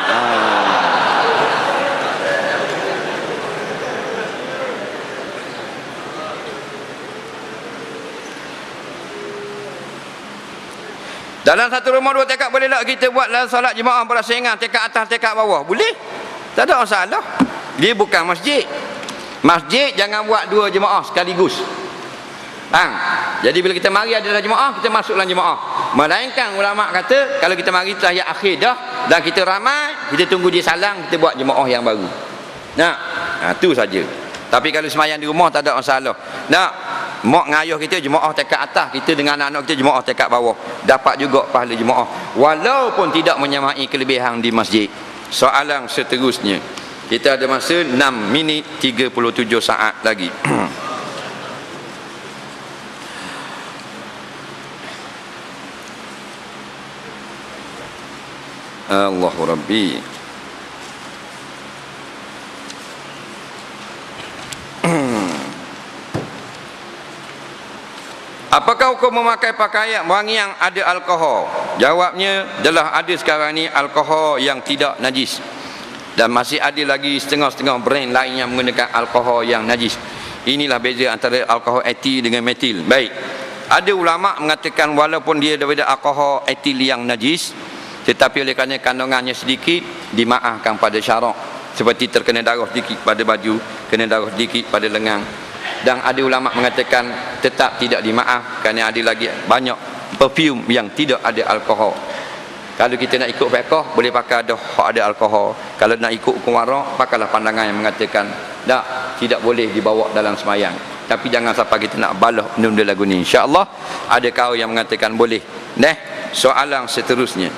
A: Dalam satu rumah 2 tekad boleh tak kita buat dalam solat jemaah bersaingan, tekad atas tekad bawah? Boleh. Tak ada masalah. Dia bukan masjid. Masjid jangan buat 2 jemaah sekaligus. Jadi bila kita mari ada jemaah, kita masuk dalam jemaah. Melainkan ulama kata kalau kita mari tahiyat akhir dah dan kita ramai, kita tunggu dia salam, kita buat jemaah yang baru. Itu saja. Tapi kalau semayang di rumah tak ada masalah. Mak ngayuh kita jemaah tekad atas, kita dengan anak-anak kita jemaah tekad bawah. Dapat juga pahala jemaah walaupun tidak menyamai kelebihan di masjid. Soalan seterusnya. Kita ada masa 6 minit 37 saat lagi. Allahu Rabbi. Apakah hukum memakai pakaian wangi yang ada alkohol? Jawabnya adalah ada sekarang ni alkohol yang tidak najis. Dan masih ada lagi setengah-setengah brand lain yang menggunakan alkohol yang najis. Inilah beza antara alkohol etil dengan metil. Baik. Ada ulama mengatakan walaupun dia daripada alkohol etil yang najis, tetapi oleh kerana kandungannya sedikit, dimaafkan pada syarak. Seperti terkena darah sedikit pada baju, kena darah sedikit pada lengan. Dan ada ulama mengatakan tetap tidak dimaaf kerana ada lagi banyak perfume yang tidak ada alkohol. Kalau kita nak ikut fiqh, boleh pakai ada alkohol. Kalau nak ikut hukum warak, pakailah pandangan yang mengatakan tidak boleh dibawa dalam semayang. Tapi jangan sampai kita nak balah benda lagu ni. InsyaAllah ada kaum yang mengatakan boleh. Soalan seterusnya,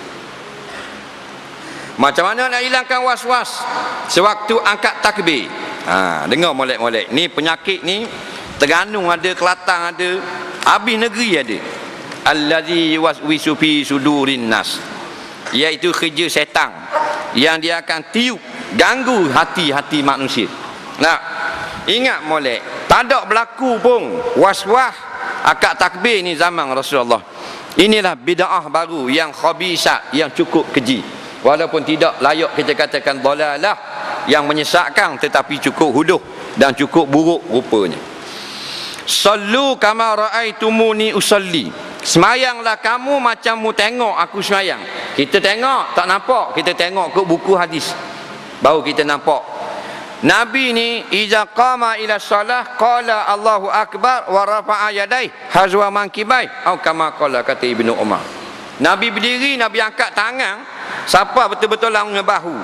A: macam mana nak hilangkan was-was sewaktu angkat takbir? Dengar molek-molek. Ni penyakit ni Terengganu ada, Kelantan ada, habis negeri ada. Allazi yuwaswisu fi sudurin nas, iaitu kerja setan yang dia akan tiup, ganggu hati-hati manusia. Ingat molek, tak ada berlaku pun was-was akad takbir ni zaman Rasulullah. Inilah bid'ah baru yang khabisah, yang cukup keji. Walaupun tidak layak kita katakan dalalah, yang menyesatkan, tetapi cukup huduh dan cukup buruk rupanya. Sallu kama ra'aitumuni usalli, semayanglah kamu macam mu tengok aku semayang. Kita tengok tak nampak, kita tengok ke buku hadis baru kita nampak. Nabi ni iza qama ila salah qala Allahu akbar wa rafa'a yadai hazwa mankibai, atau kama qala, kata Ibnu Umar. Nabi berdiri, Nabi angkat tangan, siapa betul-betul langgar bahu.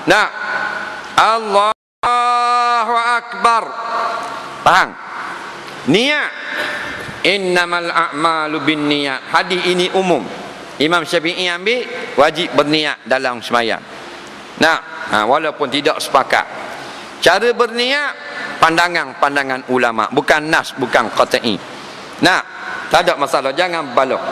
A: Allahu akbar. Faham? Niat. Innamal a'malu bin niat. Hadis ini umum. Imam Syafi'i ambil wajib berniat dalam sembahyang. Walaupun tidak sepakat. Cara berniat pandangan ulama, bukan nas, bukan qat'i. Tak ada masalah, jangan baloh.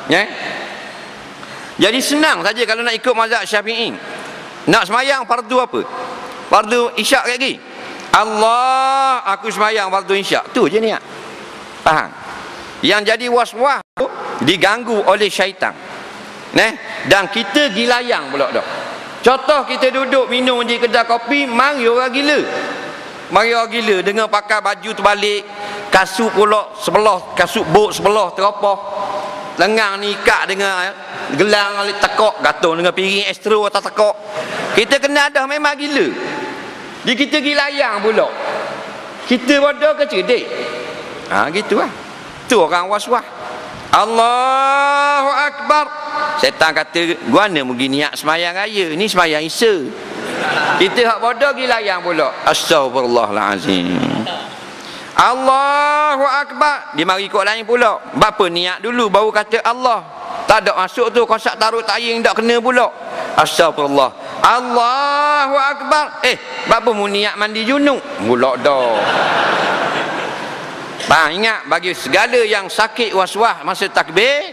A: Jadi senang saja kalau nak ikut mazhab Syafi'i. Nak sembahyang fardu apa? Fardu isyak lagi. Allah, aku sembahyang fardu isyak. Tu je niat. Faham? Yang jadi was-was tu diganggu oleh syaitan. Dan kita gilayang pula dah. Contoh, kita duduk minum di kedai kopi, mari orang gila. Mari orang gila dengan pakai baju terbalik, kasut pula sebelah, kasut bot sebelah teropah. Lengang ni ikat dengan gelang tekok, gantung dengan piring astro atas tekok. Kita kena dah memang gila. Dia kita gilayang pula. Kita bodoh ke cerdik? Gitu lah. Tu orang was-was. Allahu akbar. Setan kata, guana pergi niat semayang raya, ni semayang Isya. Kita hak bodoh gilayang pula. Astagfirullahalazim. Allahu akbar. Dia mari ikut lain pula. Bapa niat dulu baru kata Allah. Tak ada masuk tu konsep taruh taying tak kena pula. Astagfirullah. Allahu akbar. Bapa mu niat mandi junub pula dah. Ingat, bagi segala yang sakit was-was masa takbir,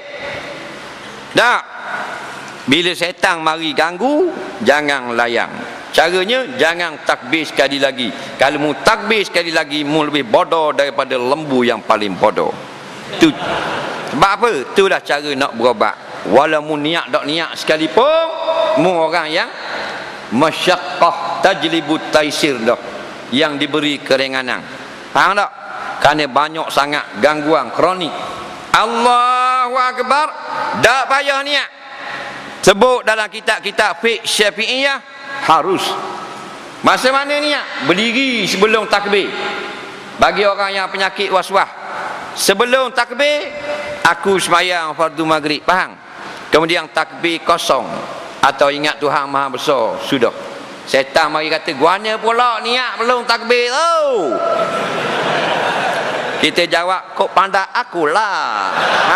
A: bila setan mari ganggu, jangan layang. Caranya, jangan takbir sekali lagi. Kalau mu takbir sekali lagi, mu lebih bodoh daripada lembu yang paling bodoh. Tu sebab apa? Itulah cara nak berobat. Walau mu niat tak niat sekalipun, mu orang yang masyaqqah tajlibut taisir dah, yang diberi keringanan. Faham tak? Kerana banyak sangat gangguan kronik. Allahu akbar, tak payah niat. Sebut dalam kitab-kitab fiqh Syafi'iyah, harus. Masa mana niat? Berdiri sebelum takbir. Bagi orang yang penyakit was-was, sebelum takbir aku sembahyang fardu maghrib, faham? Kemudian takbir kosong, atau ingat Tuhan Maha Besar, sudah. Setan mari kata, guana pula niat belum takbir tu. Kita jawab, kok pandai akulah.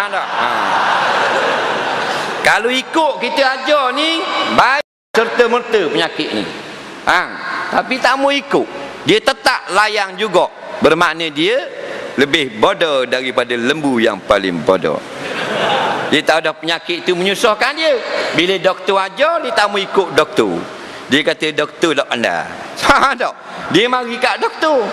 A: Kalau ikut kita ajar ni, baik serta-merta penyakit ni. Tapi tak mau ikut, dia tetap layang juga. Bermakna dia lebih bodoh daripada lembu yang paling bodoh. Dia tak ada penyakit itu menyusahkan dia. Bila doktor ajar, dia tak mau ikut doktor. Dia kata doktor tak pandai. Tak. Dia mari kat doktor.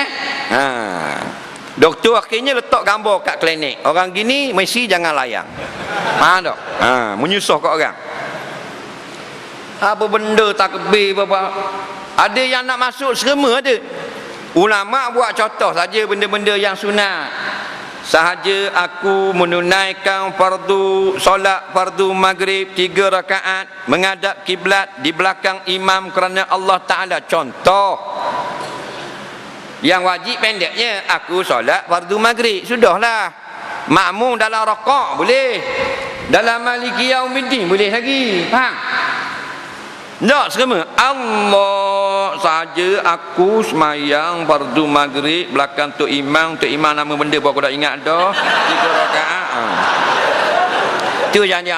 A: Doktor akhirnya letak gambar kat klinik. Orang gini mesti jangan layang. Tak? Menyusah kat orang. Apa benda takbir apa? Ada yang nak masuk serema ada. Ulama buat contoh saja benda-benda yang sunat. Sahaja aku menunaikan solat fardu maghrib 3 rakaat menghadap kiblat di belakang imam kerana Allah Ta'ala. Contoh. Yang wajib pendeknya, aku solat fardu maghrib, sudahlah. Makmum dalam rakaat boleh. dalam Maliki Yaumiddin boleh lagi. Faham? Tak sama. Allah saja aku semayang fardu maghrib belakang Tok Imam nama benda pun aku dah ingat dah. 3 rakaat. Tu janji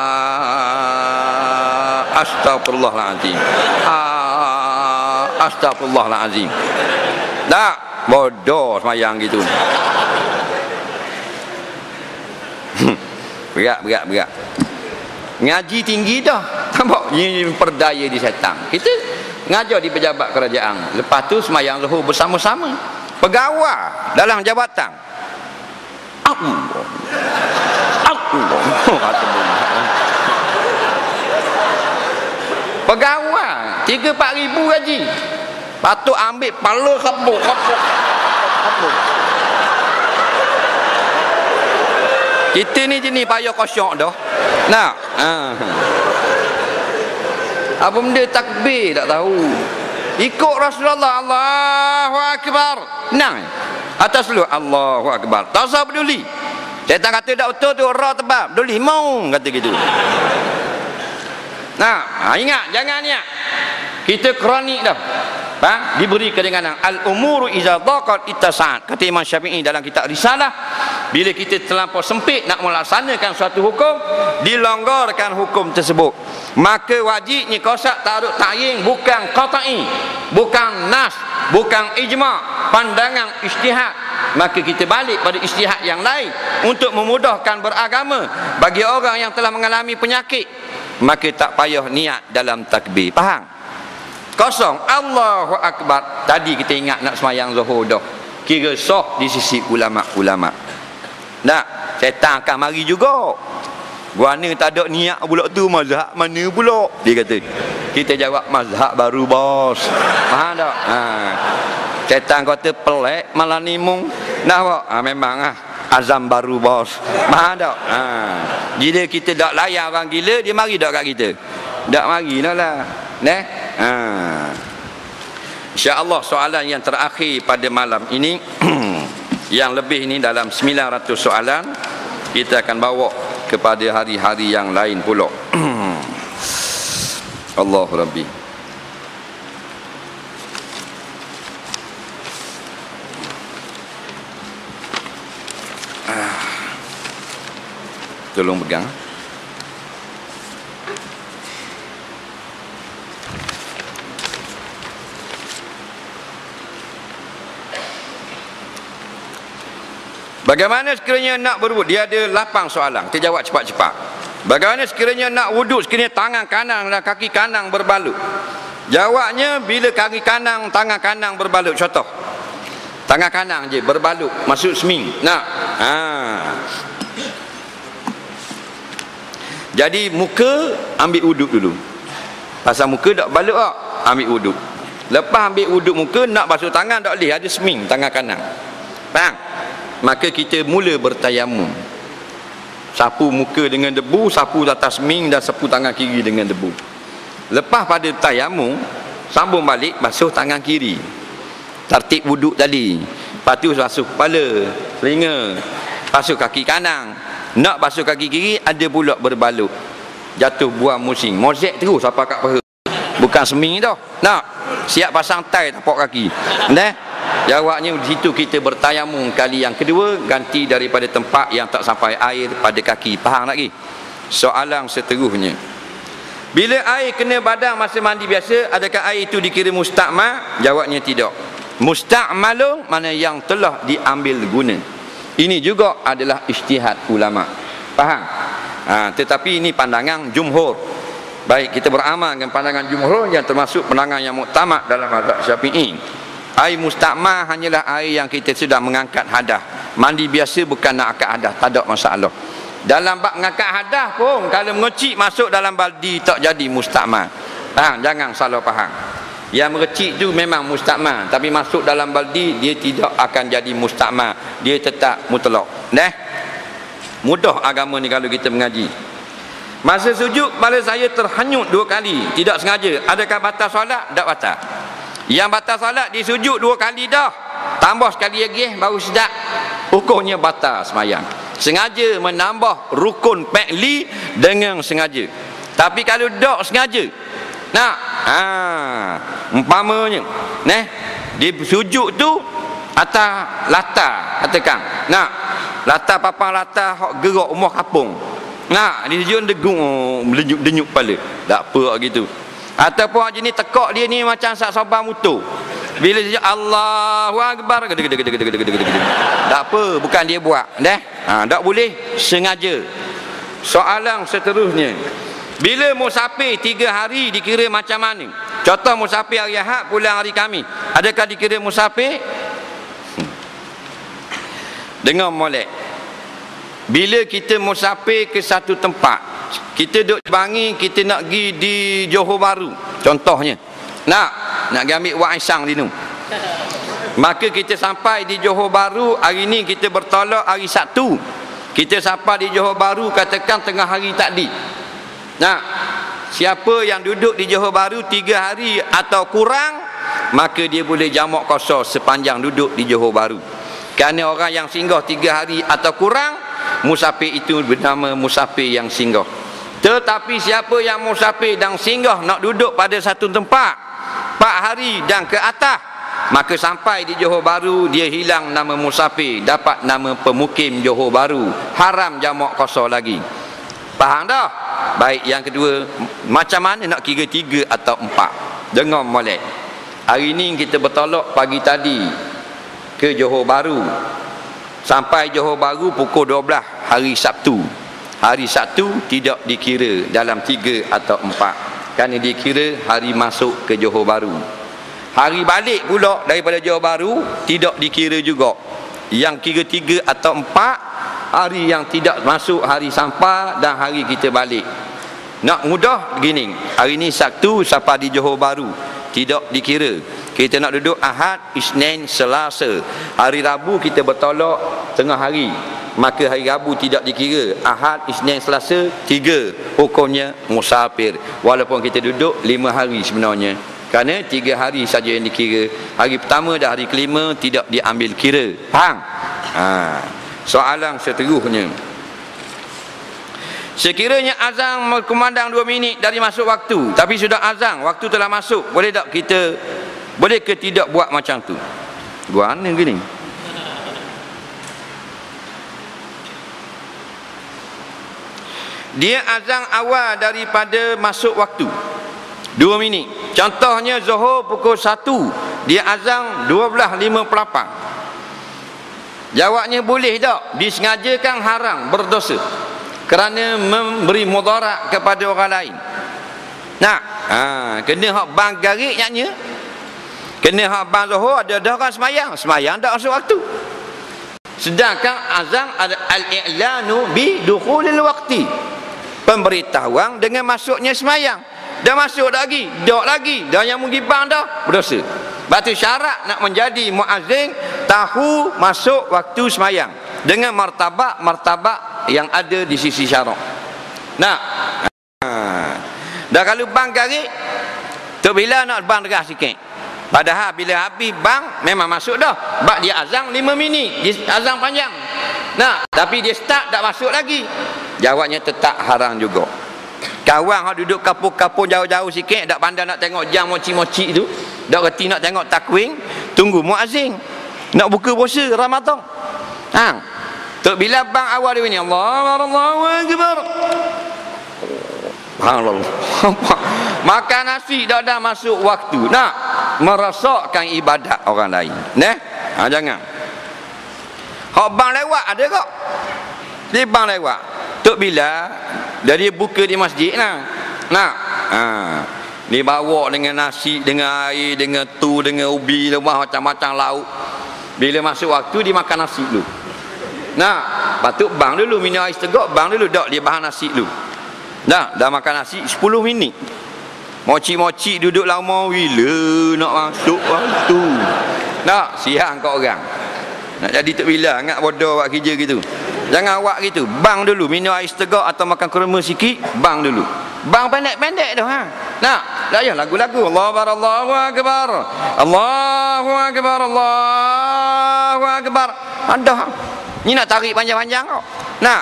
A: astagfirullahalazim. Astagfirullahalazim. Tak bodoh semayang gitu. Berat. Ngaji tinggi dah. Nampak? Ini perdaya di setan. Kita ngajar di pejabat kerajaan. Lepas tu semayang zuhur bersama-sama. Pegawai dalam jabatan. Allah. Pegawai 3-4 ribu gaji. Patut ambil pala kapuk. Kita ni jenis payah kosong dah. Nak? Apa benda takbir tak tahu. Ikut Rasulullah. Allahu Akbar. Nang. Atas dulu Allahu Akbar. Tak usah peduli. Syaitan kata tak betul tu ra tebal. Peduli mau kata gitu. Nah, ingat jangan niat. Kita kronik dah. Diberi kedengaran al-umuru iza daqat ittasa'at. Kata Imam Syafi'i dalam kitab Risalah, bila kita terlampau sempit nak melaksanakan suatu hukum, dilonggarkan hukum tersebut, maka wajibnya qasak ta'arud ta'yin bukan qata'i, bukan nas, bukan ijma', pandangan ijtihad. Maka kita balik pada ijtihad yang lain untuk memudahkan beragama bagi orang yang telah mengalami penyakit. Maka tak payah niat dalam takbir. Faham? Kosong. Allahu Akbar. Tadi kita ingat nak semayang zuhur dah. Kira sah di sisi ulama'-ulama'. Nak, syaitan akan mari juga. Guana tak ada niat pula tu, mazhab mana pula? Dia kata. Kita jawab mazhab baru bos. Faham tak? Syaitan kata pelik malah ni mung. Nah pak? Memang azam baru bos. Faham tak? Bila kita tak layan orang gila, dia mari tak kat kita? Tak mari lah. InsyaAllah soalan yang terakhir pada malam ini yang lebih ini dalam 900 soalan kita akan bawa kepada hari-hari yang lain pula. Allahu Rabbi. Tolong pegang. Bagaimana sekiranya nak berwuduk? Dia ada 8 soalan. Kita jawab cepat-cepat. Bagaimana sekiranya nak wuduk sekiranya tangan kanan dan kaki kanan berbalut? Jawabnya bila kaki kanan, tangan kanan berbalut. Contoh. Tangan kanan je berbalut. Masuk seming. Nak? Jadi muka ambil wuduk dulu. Pasal muka tak balut tak? Ambil wuduk. Lepas ambil wuduk muka, nak basuh tangan tak boleh. Ada seming tangan kanan. Faham? Maka kita mula bertayamum. Sapu muka dengan debu, sapu atas seming dan sapu tangan kiri dengan debu. Lepas pada tayamum, sambung balik basuh tangan kiri. Tertib wuduk tadi. Lepas tu basuh kepala, telinga, basuh kaki kanan. Nak basuh kaki kiri, ada pula berbalut. Jatuh buah musing. Mozek terus apa kat perut. Bukan seming dah. Nak siap pasang tai tapak kaki. Jawabnya di situ kita bertayamum kali yang kedua, ganti daripada tempat yang tak sampai air pada kaki. Faham lagi? Soalan seterusnya. Bila air kena badan masa mandi biasa, adakah air itu dikira musta'mal? Jawabnya tidak. Musta'malun mana yang telah diambil guna. Ini juga adalah ijtihad ulama. Faham? Tetapi ini pandangan jumhur. Baik, kita beramal dengan pandangan jumhur yang termasuk pandangan yang muktamad dalam mazhab Syafi'i. Air musta'mal hanyalah air yang kita sudah mengangkat hadas. Mandi biasa bukan nak angkat hadas, tak ada masalah. Dalam bab mengangkat hadas pun kalau mengecik masuk dalam baldi tak jadi musta'mal. Jangan salah faham. Yang merecik tu memang musta'mal, tapi masuk dalam baldi dia tidak akan jadi musta'mal. Dia tetap mutlak. Mudah agama ni kalau kita mengaji. Masa sujud kepala saya terhanyut 2 kali, tidak sengaja. Adakah batal solat? Tak batal. Yang batal solat dia sujud 2 kali dah. Tambah sekali lagi baru sedap. Hukumnya batal semayang. sengaja menambah rukun fi'li dengan sengaja. Tapi kalau tak sengaja, umpamanya dia sujud tu atas latar, katakan latar papan latar hok gerak rumah kampung, dia sujud degung denyuk kepala, tak apa gitu. Ataupun hak jenis tekak dia ni macam sak sabar motor, bila sujud Allahu Akbar, tak apa, bukan dia buat tak boleh sengaja. Soalan seterusnya, bila musafir 3 hari dikira macam mana? Contoh musafir hari Ahad pulang hari Khamis, adakah dikira musafir? Dengar molek, bila kita musafir ke satu tempat, kita duduk Bangi, kita nak pergi di Johor Bahru contohnya, nak pergi ambil wak isang di nu, maka kita sampai di Johor Bahru hari ni, kita bertolak hari Sabtu, kita sampai di Johor Bahru katakan tengah hari tadi. Siapa yang duduk di Johor Bahru 3 hari atau kurang, maka dia boleh jamak qasar sepanjang duduk di Johor Bahru. Kerana orang yang singgah 3 hari atau kurang, musafir itu bernama musafir yang singgah. Tetapi siapa yang musafir dan singgah nak duduk pada satu tempat 4 hari dan ke atas, maka sampai di Johor Bahru dia hilang nama musafir, dapat nama pemukim Johor Bahru, haram jamak qasar lagi. Faham dah? Baik, yang kedua, macam mana nak kira 3 atau 4? Dengar molek, hari ni kita bertolak pagi tadi ke Johor Bahru, sampai Johor Bahru pukul 12 hari Sabtu. Hari Sabtu tidak dikira dalam 3 atau 4, kerana dikira hari masuk ke Johor Bahru. Hari balik pula daripada Johor Bahru tidak dikira juga. Yang kira 3 atau 4, hari yang tidak masuk hari sampai dan hari kita balik. Nak mudah begini, hari ni Sabtu sampai di Johor Bahru tidak dikira. Kita nak duduk Ahad, Isnin, Selasa, hari Rabu kita bertolak tengah hari, maka hari Rabu tidak dikira. Ahad, Isnin, Selasa 3, hukumnya musafir, walaupun kita duduk 5 hari sebenarnya, kerana 3 hari saja yang dikira. Hari pertama dan hari kelima tidak diambil kira. Faham? Soalan seterusnya, sekiranya azan berkumandang 2 minit dari masuk waktu, tapi sudah azan, waktu telah masuk, boleh tak kita, boleh ke tidak buat macam tu? Gua mana gini? Dia azan awal daripada masuk waktu 2 minit. Contohnya Zuhur pukul 1, dia azan 12.58. Jawabnya boleh tak? Disengajakan haram, berdosa, kerana memberi mudarat kepada orang lain. Kena hak bang garik nyaknya, kena hak bang Zuhur ada orang semayang tak masuk waktu. Sedangkan azan ada al-i'lanu bi dukhulil waqti, pemberitahuan dengan masuknya semayang. Dah masuk lagi, dah yang menggibang dah, berdosa. Batu syarat nak menjadi muazzin, tahu masuk waktu semayang dengan martabak yang ada di sisi syarak. Dah kalau bang garik tu, bila nak bang deras sikit, padahal bila habis bang memang masuk dah, bak dia azan 5 minit, dia azan panjang. Tapi dia start tak masuk lagi, jawabnya tetap haram juga. Kawan yang duduk kapur-kapur jauh-jauh sikit, tak pandai nak tengok jam moci-moci tu, tak reti nak tengok takwing, tunggu muazzin nak buka puasa Ramadan. Tu bila bang awal dia ni, Allahu Akbar, Allah, makan nasi dah masuk waktu, nak merosakkan ibadat orang lain. Jangan. Hak bang lewat ada tak? Dia bang lewat, tu bila dia buka di masjid dia bawa dengan nasi, dengan air, dengan tu, dengan ubi, lemah, macam-macam lauk. Bila masuk waktu dia makan nasi dulu. Patut bang dulu, minum air setegak, bang dulu, tak dia bahan nasi dulu. Dah makan nasi 10 minit. Moci-moci duduk lama, bila nak masuk waktu. Siang kau orang. Nak jadi tak bila, ingat bodoh buat kerja gitu. Jangan awak gitu, bang dulu, minum air setegak atau makan kurma sikit, bang dulu. Bang pendek-pendek dah. Tak payah lagu-lagu. Allahu Akbar, Allahu Akbar, Allahu Akbar. Ada. Ni nak tarik panjang-panjang kau. Nak.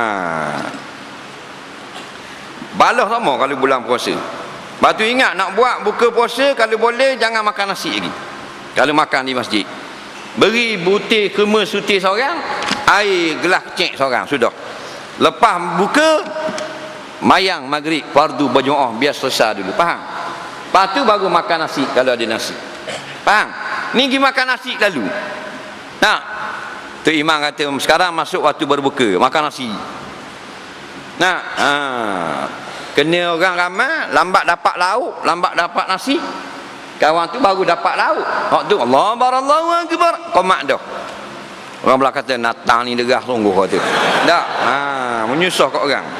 A: Balah sama kalau bulan puasa. Batu ingat nak buat buka puasa, kalau boleh jangan makan nasi lagi. Kalau makan di masjid, beri butir kurma sutir seorang, air gelas kecil seorang, sudah. Lepas buka, mayang maghrib fardu berjemaah biar selesai dulu. Faham? Lepas tu baru makan nasi kalau ada nasi. Faham? Ni pergi makan nasi lalu. Nah, tu imam kata sekarang masuk waktu berbuka, makan nasi. Nah, kena orang ramai, lambat dapat lauk, lambat dapat nasi. Kawan tu baru dapat lauk. Hak tu Allah barallahu akbar, qomat dah. Orang belah kata natang ni derah sungguh kata. Tak, menyusah kat orang.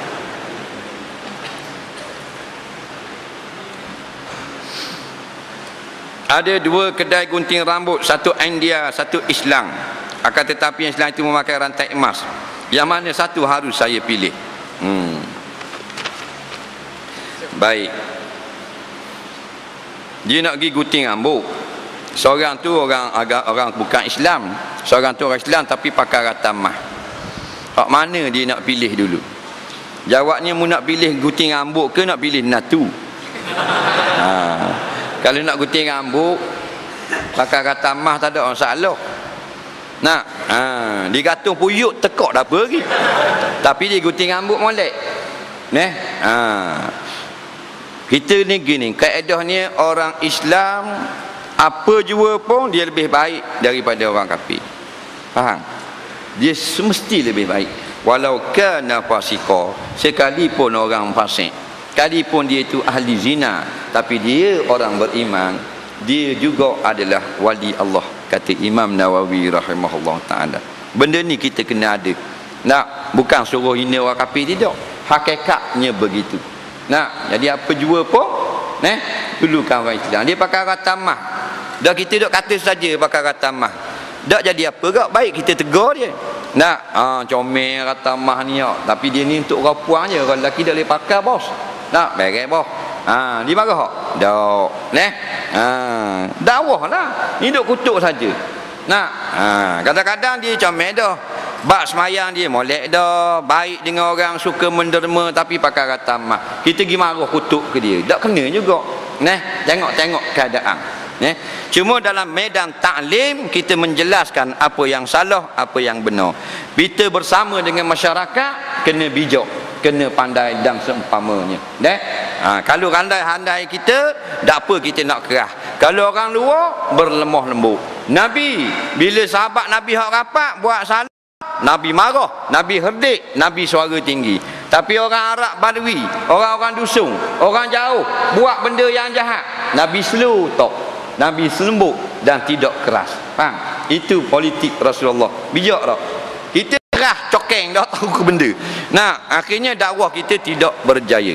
A: Ada dua kedai gunting rambut, satu India, satu Islam. Akan tetapi yang Islam itu memakai rantai emas. Yang mana satu harus saya pilih? Baik. Dia nak pergi gunting rambut. Seorang tu orang bukan Islam, seorang tu orang Islam tapi pakai ratamah. Hak mana dia nak pilih dulu? Jawabnya, mu nak pilih gunting rambut ke nak pilih natu? Kalau nak gunting rambut pakai ratamah tak ada masalah. Nak, dia gantung puyuk tekak dah apa lagi. Tapi dia gunting rambut molek. Neh, kita ni gini, kaedahnya orang Islam apa jua pun dia lebih baik daripada orang kafir. Faham? Dia semesti lebih baik. Walau kana fasika, sekalipun orang fasik, sekalipun dia itu ahli zina, tapi dia orang beriman, dia juga adalah wali Allah, kata Imam Nawawi rahimahullah taala. Benda ni kita kena ada. Nak, bukan suruh hina orang kafir, tidak. Hakikatnya begitu. Nah, jadi apa jua pun, dulukan orang Islam. Dia pakai ratamah. Dah kita duk kata saja pakai ratamah. Tak jadi apa gak? Baik kita tegur dia. Nak, comel ratamah ni ya. Tapi dia ni untuk orang puang je. Orang lelaki dah boleh pakai bos. Nak, beres bos. Dia marah tak? Tak. Dakwah lah. Ni duk kutuk saja. Nak, kadang-kadang dia comel dah. Bak semayang dia molek dah, baik dengan orang, suka menderma tapi pakai ratamah. Kita pergi marah kutuk ke dia, tak kena juga. Tengok-tengok keadaan. Cuma dalam medan taklim kita menjelaskan apa yang salah, apa yang benar. Kita bersama dengan masyarakat kena bijak, kena pandai dan seumpamanya. Kalau pandai-pandai kita, tak apa kita nak kerah. Kalau orang luar berlemah lembut. Nabi bila sahabat Nabi hak rapat buat salah, Nabi marah, Nabi herdik, Nabi suara tinggi. Tapi orang Arab Badui, orang-orang dusun, orang jauh buat benda yang jahat, Nabi slow talk, Nabi selembut dan tidak keras. Faham? Itu politik Rasulullah. Bijak tak? Kita keras cokeng dah tahu ke benda. Nah, akhirnya dakwah kita tidak berjaya.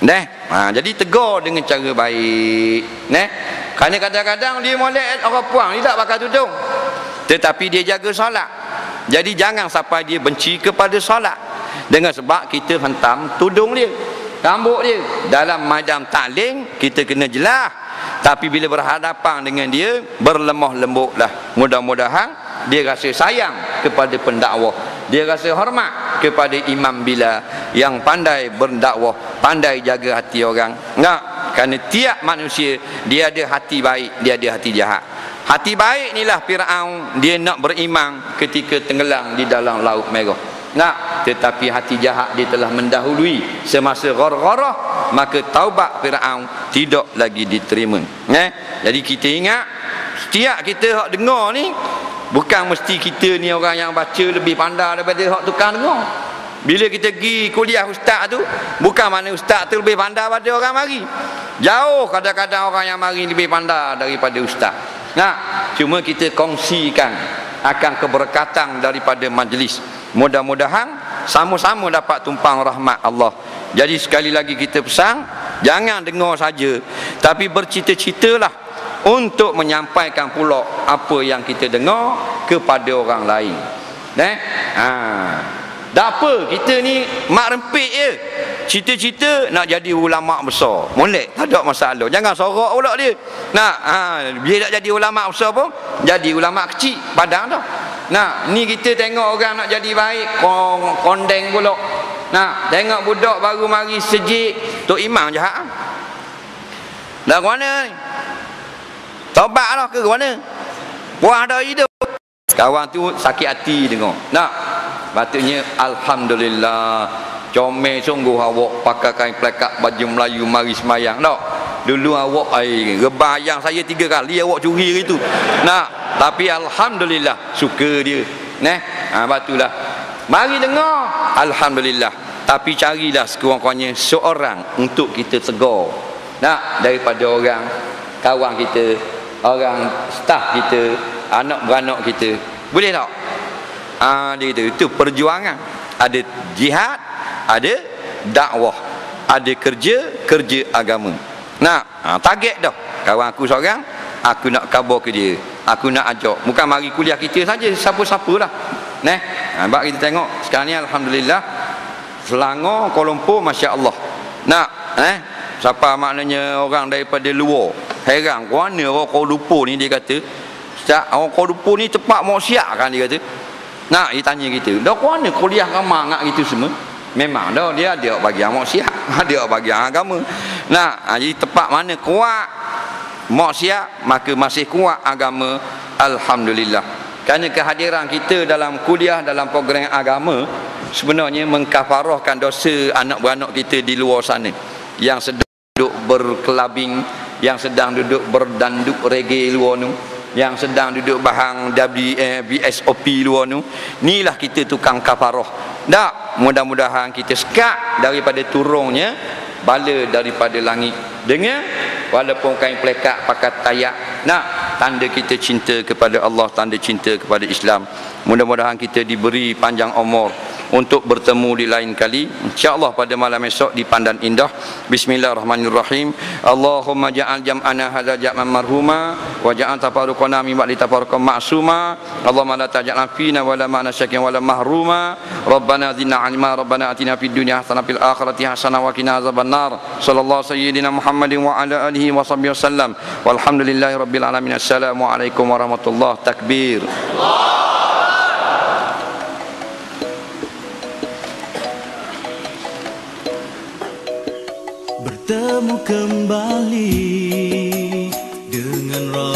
A: Jadi tegur dengan cara baik. Kerana kadang-kadang dia molek orang puang, dia tak pakai tudung, tetapi dia jaga solat. Jadi jangan sampai dia benci kepada solat dengan sebab kita hentam tudung dia, rambut dia. Dalam medan taklim kita kena jelas, tapi bila berhadapan dengan dia berlemah lembutlah. Mudah-mudahan dia rasa sayang kepada pendakwah, dia rasa hormat kepada Imam Bilal yang pandai berdakwah, pandai jaga hati orang. Kerana tiap manusia dia ada hati baik, dia ada hati jahat. Hati baik inilah Fir'aun, dia nak beriman ketika tenggelam di dalam Laut Merah. Tetapi hati jahat dia telah mendahului semasa ghargharah, maka taubat Fir'aun tidak lagi diterima. Jadi kita ingat, setiap kita hak dengar ni, bukan mesti kita ni orang yang baca lebih pandai daripada hak tukang dengar. Bila kita pergi kuliah ustaz tu, bukan mana ustaz tu lebih pandai daripada orang mari. Jauh kadang-kadang orang yang mari lebih pandai daripada ustaz. Cuma kita kongsikan akan keberkatan daripada majlis. Mudah-mudahan sama-sama dapat tumpang rahmat Allah. Jadi sekali lagi kita pesan, jangan dengar saja, tapi bercita-citalah untuk menyampaikan pula apa yang kita dengar kepada orang lain. Tak apa, kita ni mak rempit je, cita-cita nak jadi ulama besar, molek, tak ada masalah. Jangan sorok pula dia. Bila tak jadi ulama besar pun jadi ulama kecil, padang dah. Nah, ni kita tengok orang nak jadi baik, kondeng pula. Nah, tengok budak baru mari sejik, Tok Imam jahat. Dah ke mana ni? Taubatlah ke mana? Puas dah hidup. Kawan tu sakit hati tengok. Nah, patutnya alhamdulillah. Comel sungguh awak pakai kain plekat baju Melayu mari semayang. Tak? Dulu awak rebayang saya 3 kali awak curi itu. Nah, tapi alhamdulillah suka dia. Neh, batulah. Mari dengar. Alhamdulillah. Tapi carilah sekurang-kurangnya seorang untuk kita tegur. Nah, daripada orang kawan kita, orang staf kita, anak beranak kita. Boleh tak? Dia kata itu perjuangan. Ada jihad, ada dakwah, ada kerja agama. Nah, target dah. Kawan aku seorang, aku nak khabar ke dia. Aku nak ajak. Bukan mari kuliah kita saja, siapa-siapalah. Neh, bab kita tengok sekarang ni alhamdulillah Selangor, Kuala Lumpur, masya-Allah. Nah, siapa maknanya orang daripada luar heran, mana orang Kuala Lumpur ni dia kata, Ustaz, orang Kuala Lumpur ni tempat maksiat kan dia kata. Nah, dia tanya kita, dah mana kuliah ramah ngak gitu semua? Memang dah dia ada bagian maksiat, ada bagian agama. Nah, jadi tempat mana kuat maksiat, maka masih kuat agama, alhamdulillah. Kerana kehadiran kita dalam kuliah, dalam program agama sebenarnya mengkafarahkan dosa anak beranak kita di luar sana yang sedang duduk berkelabing, yang sedang duduk berdanduk reggae luar tu, yang sedang duduk bahang BSOP luar tu. Inilah kita tukang kafarah. Tak, mudah-mudahan kita sekat daripada turunnya bala daripada langit dengan walaupun kain plekat pakai tayak. Nah, tanda kita cinta kepada Allah, tanda cinta kepada Islam. Mudah-mudahan kita diberi panjang umur untuk bertemu di lain kali, insya-Allah pada malam esok di Pandan Indah. Bismillahirrahmanirrahim. Allahumma ja'al jam'ana hadza jam'an marhuma wa ja'al tafarruqana min ba'di tafarruqan ma'suma. Allahumma la taj'al fina wa la ma'na syakin wa la mahruma. Rabbana zidna 'ilma, Rabbana atina fid dunya hasanah fil akhirati hasanah wa qina azabannar. Sallallahu sayyidina Muhammadin wa ala alihi wa sahbihi wasallam. Walhamdulillahi rabbil alamin. Assalamualaikum warahmatullahi takbir.
B: Bertemu kembali dengan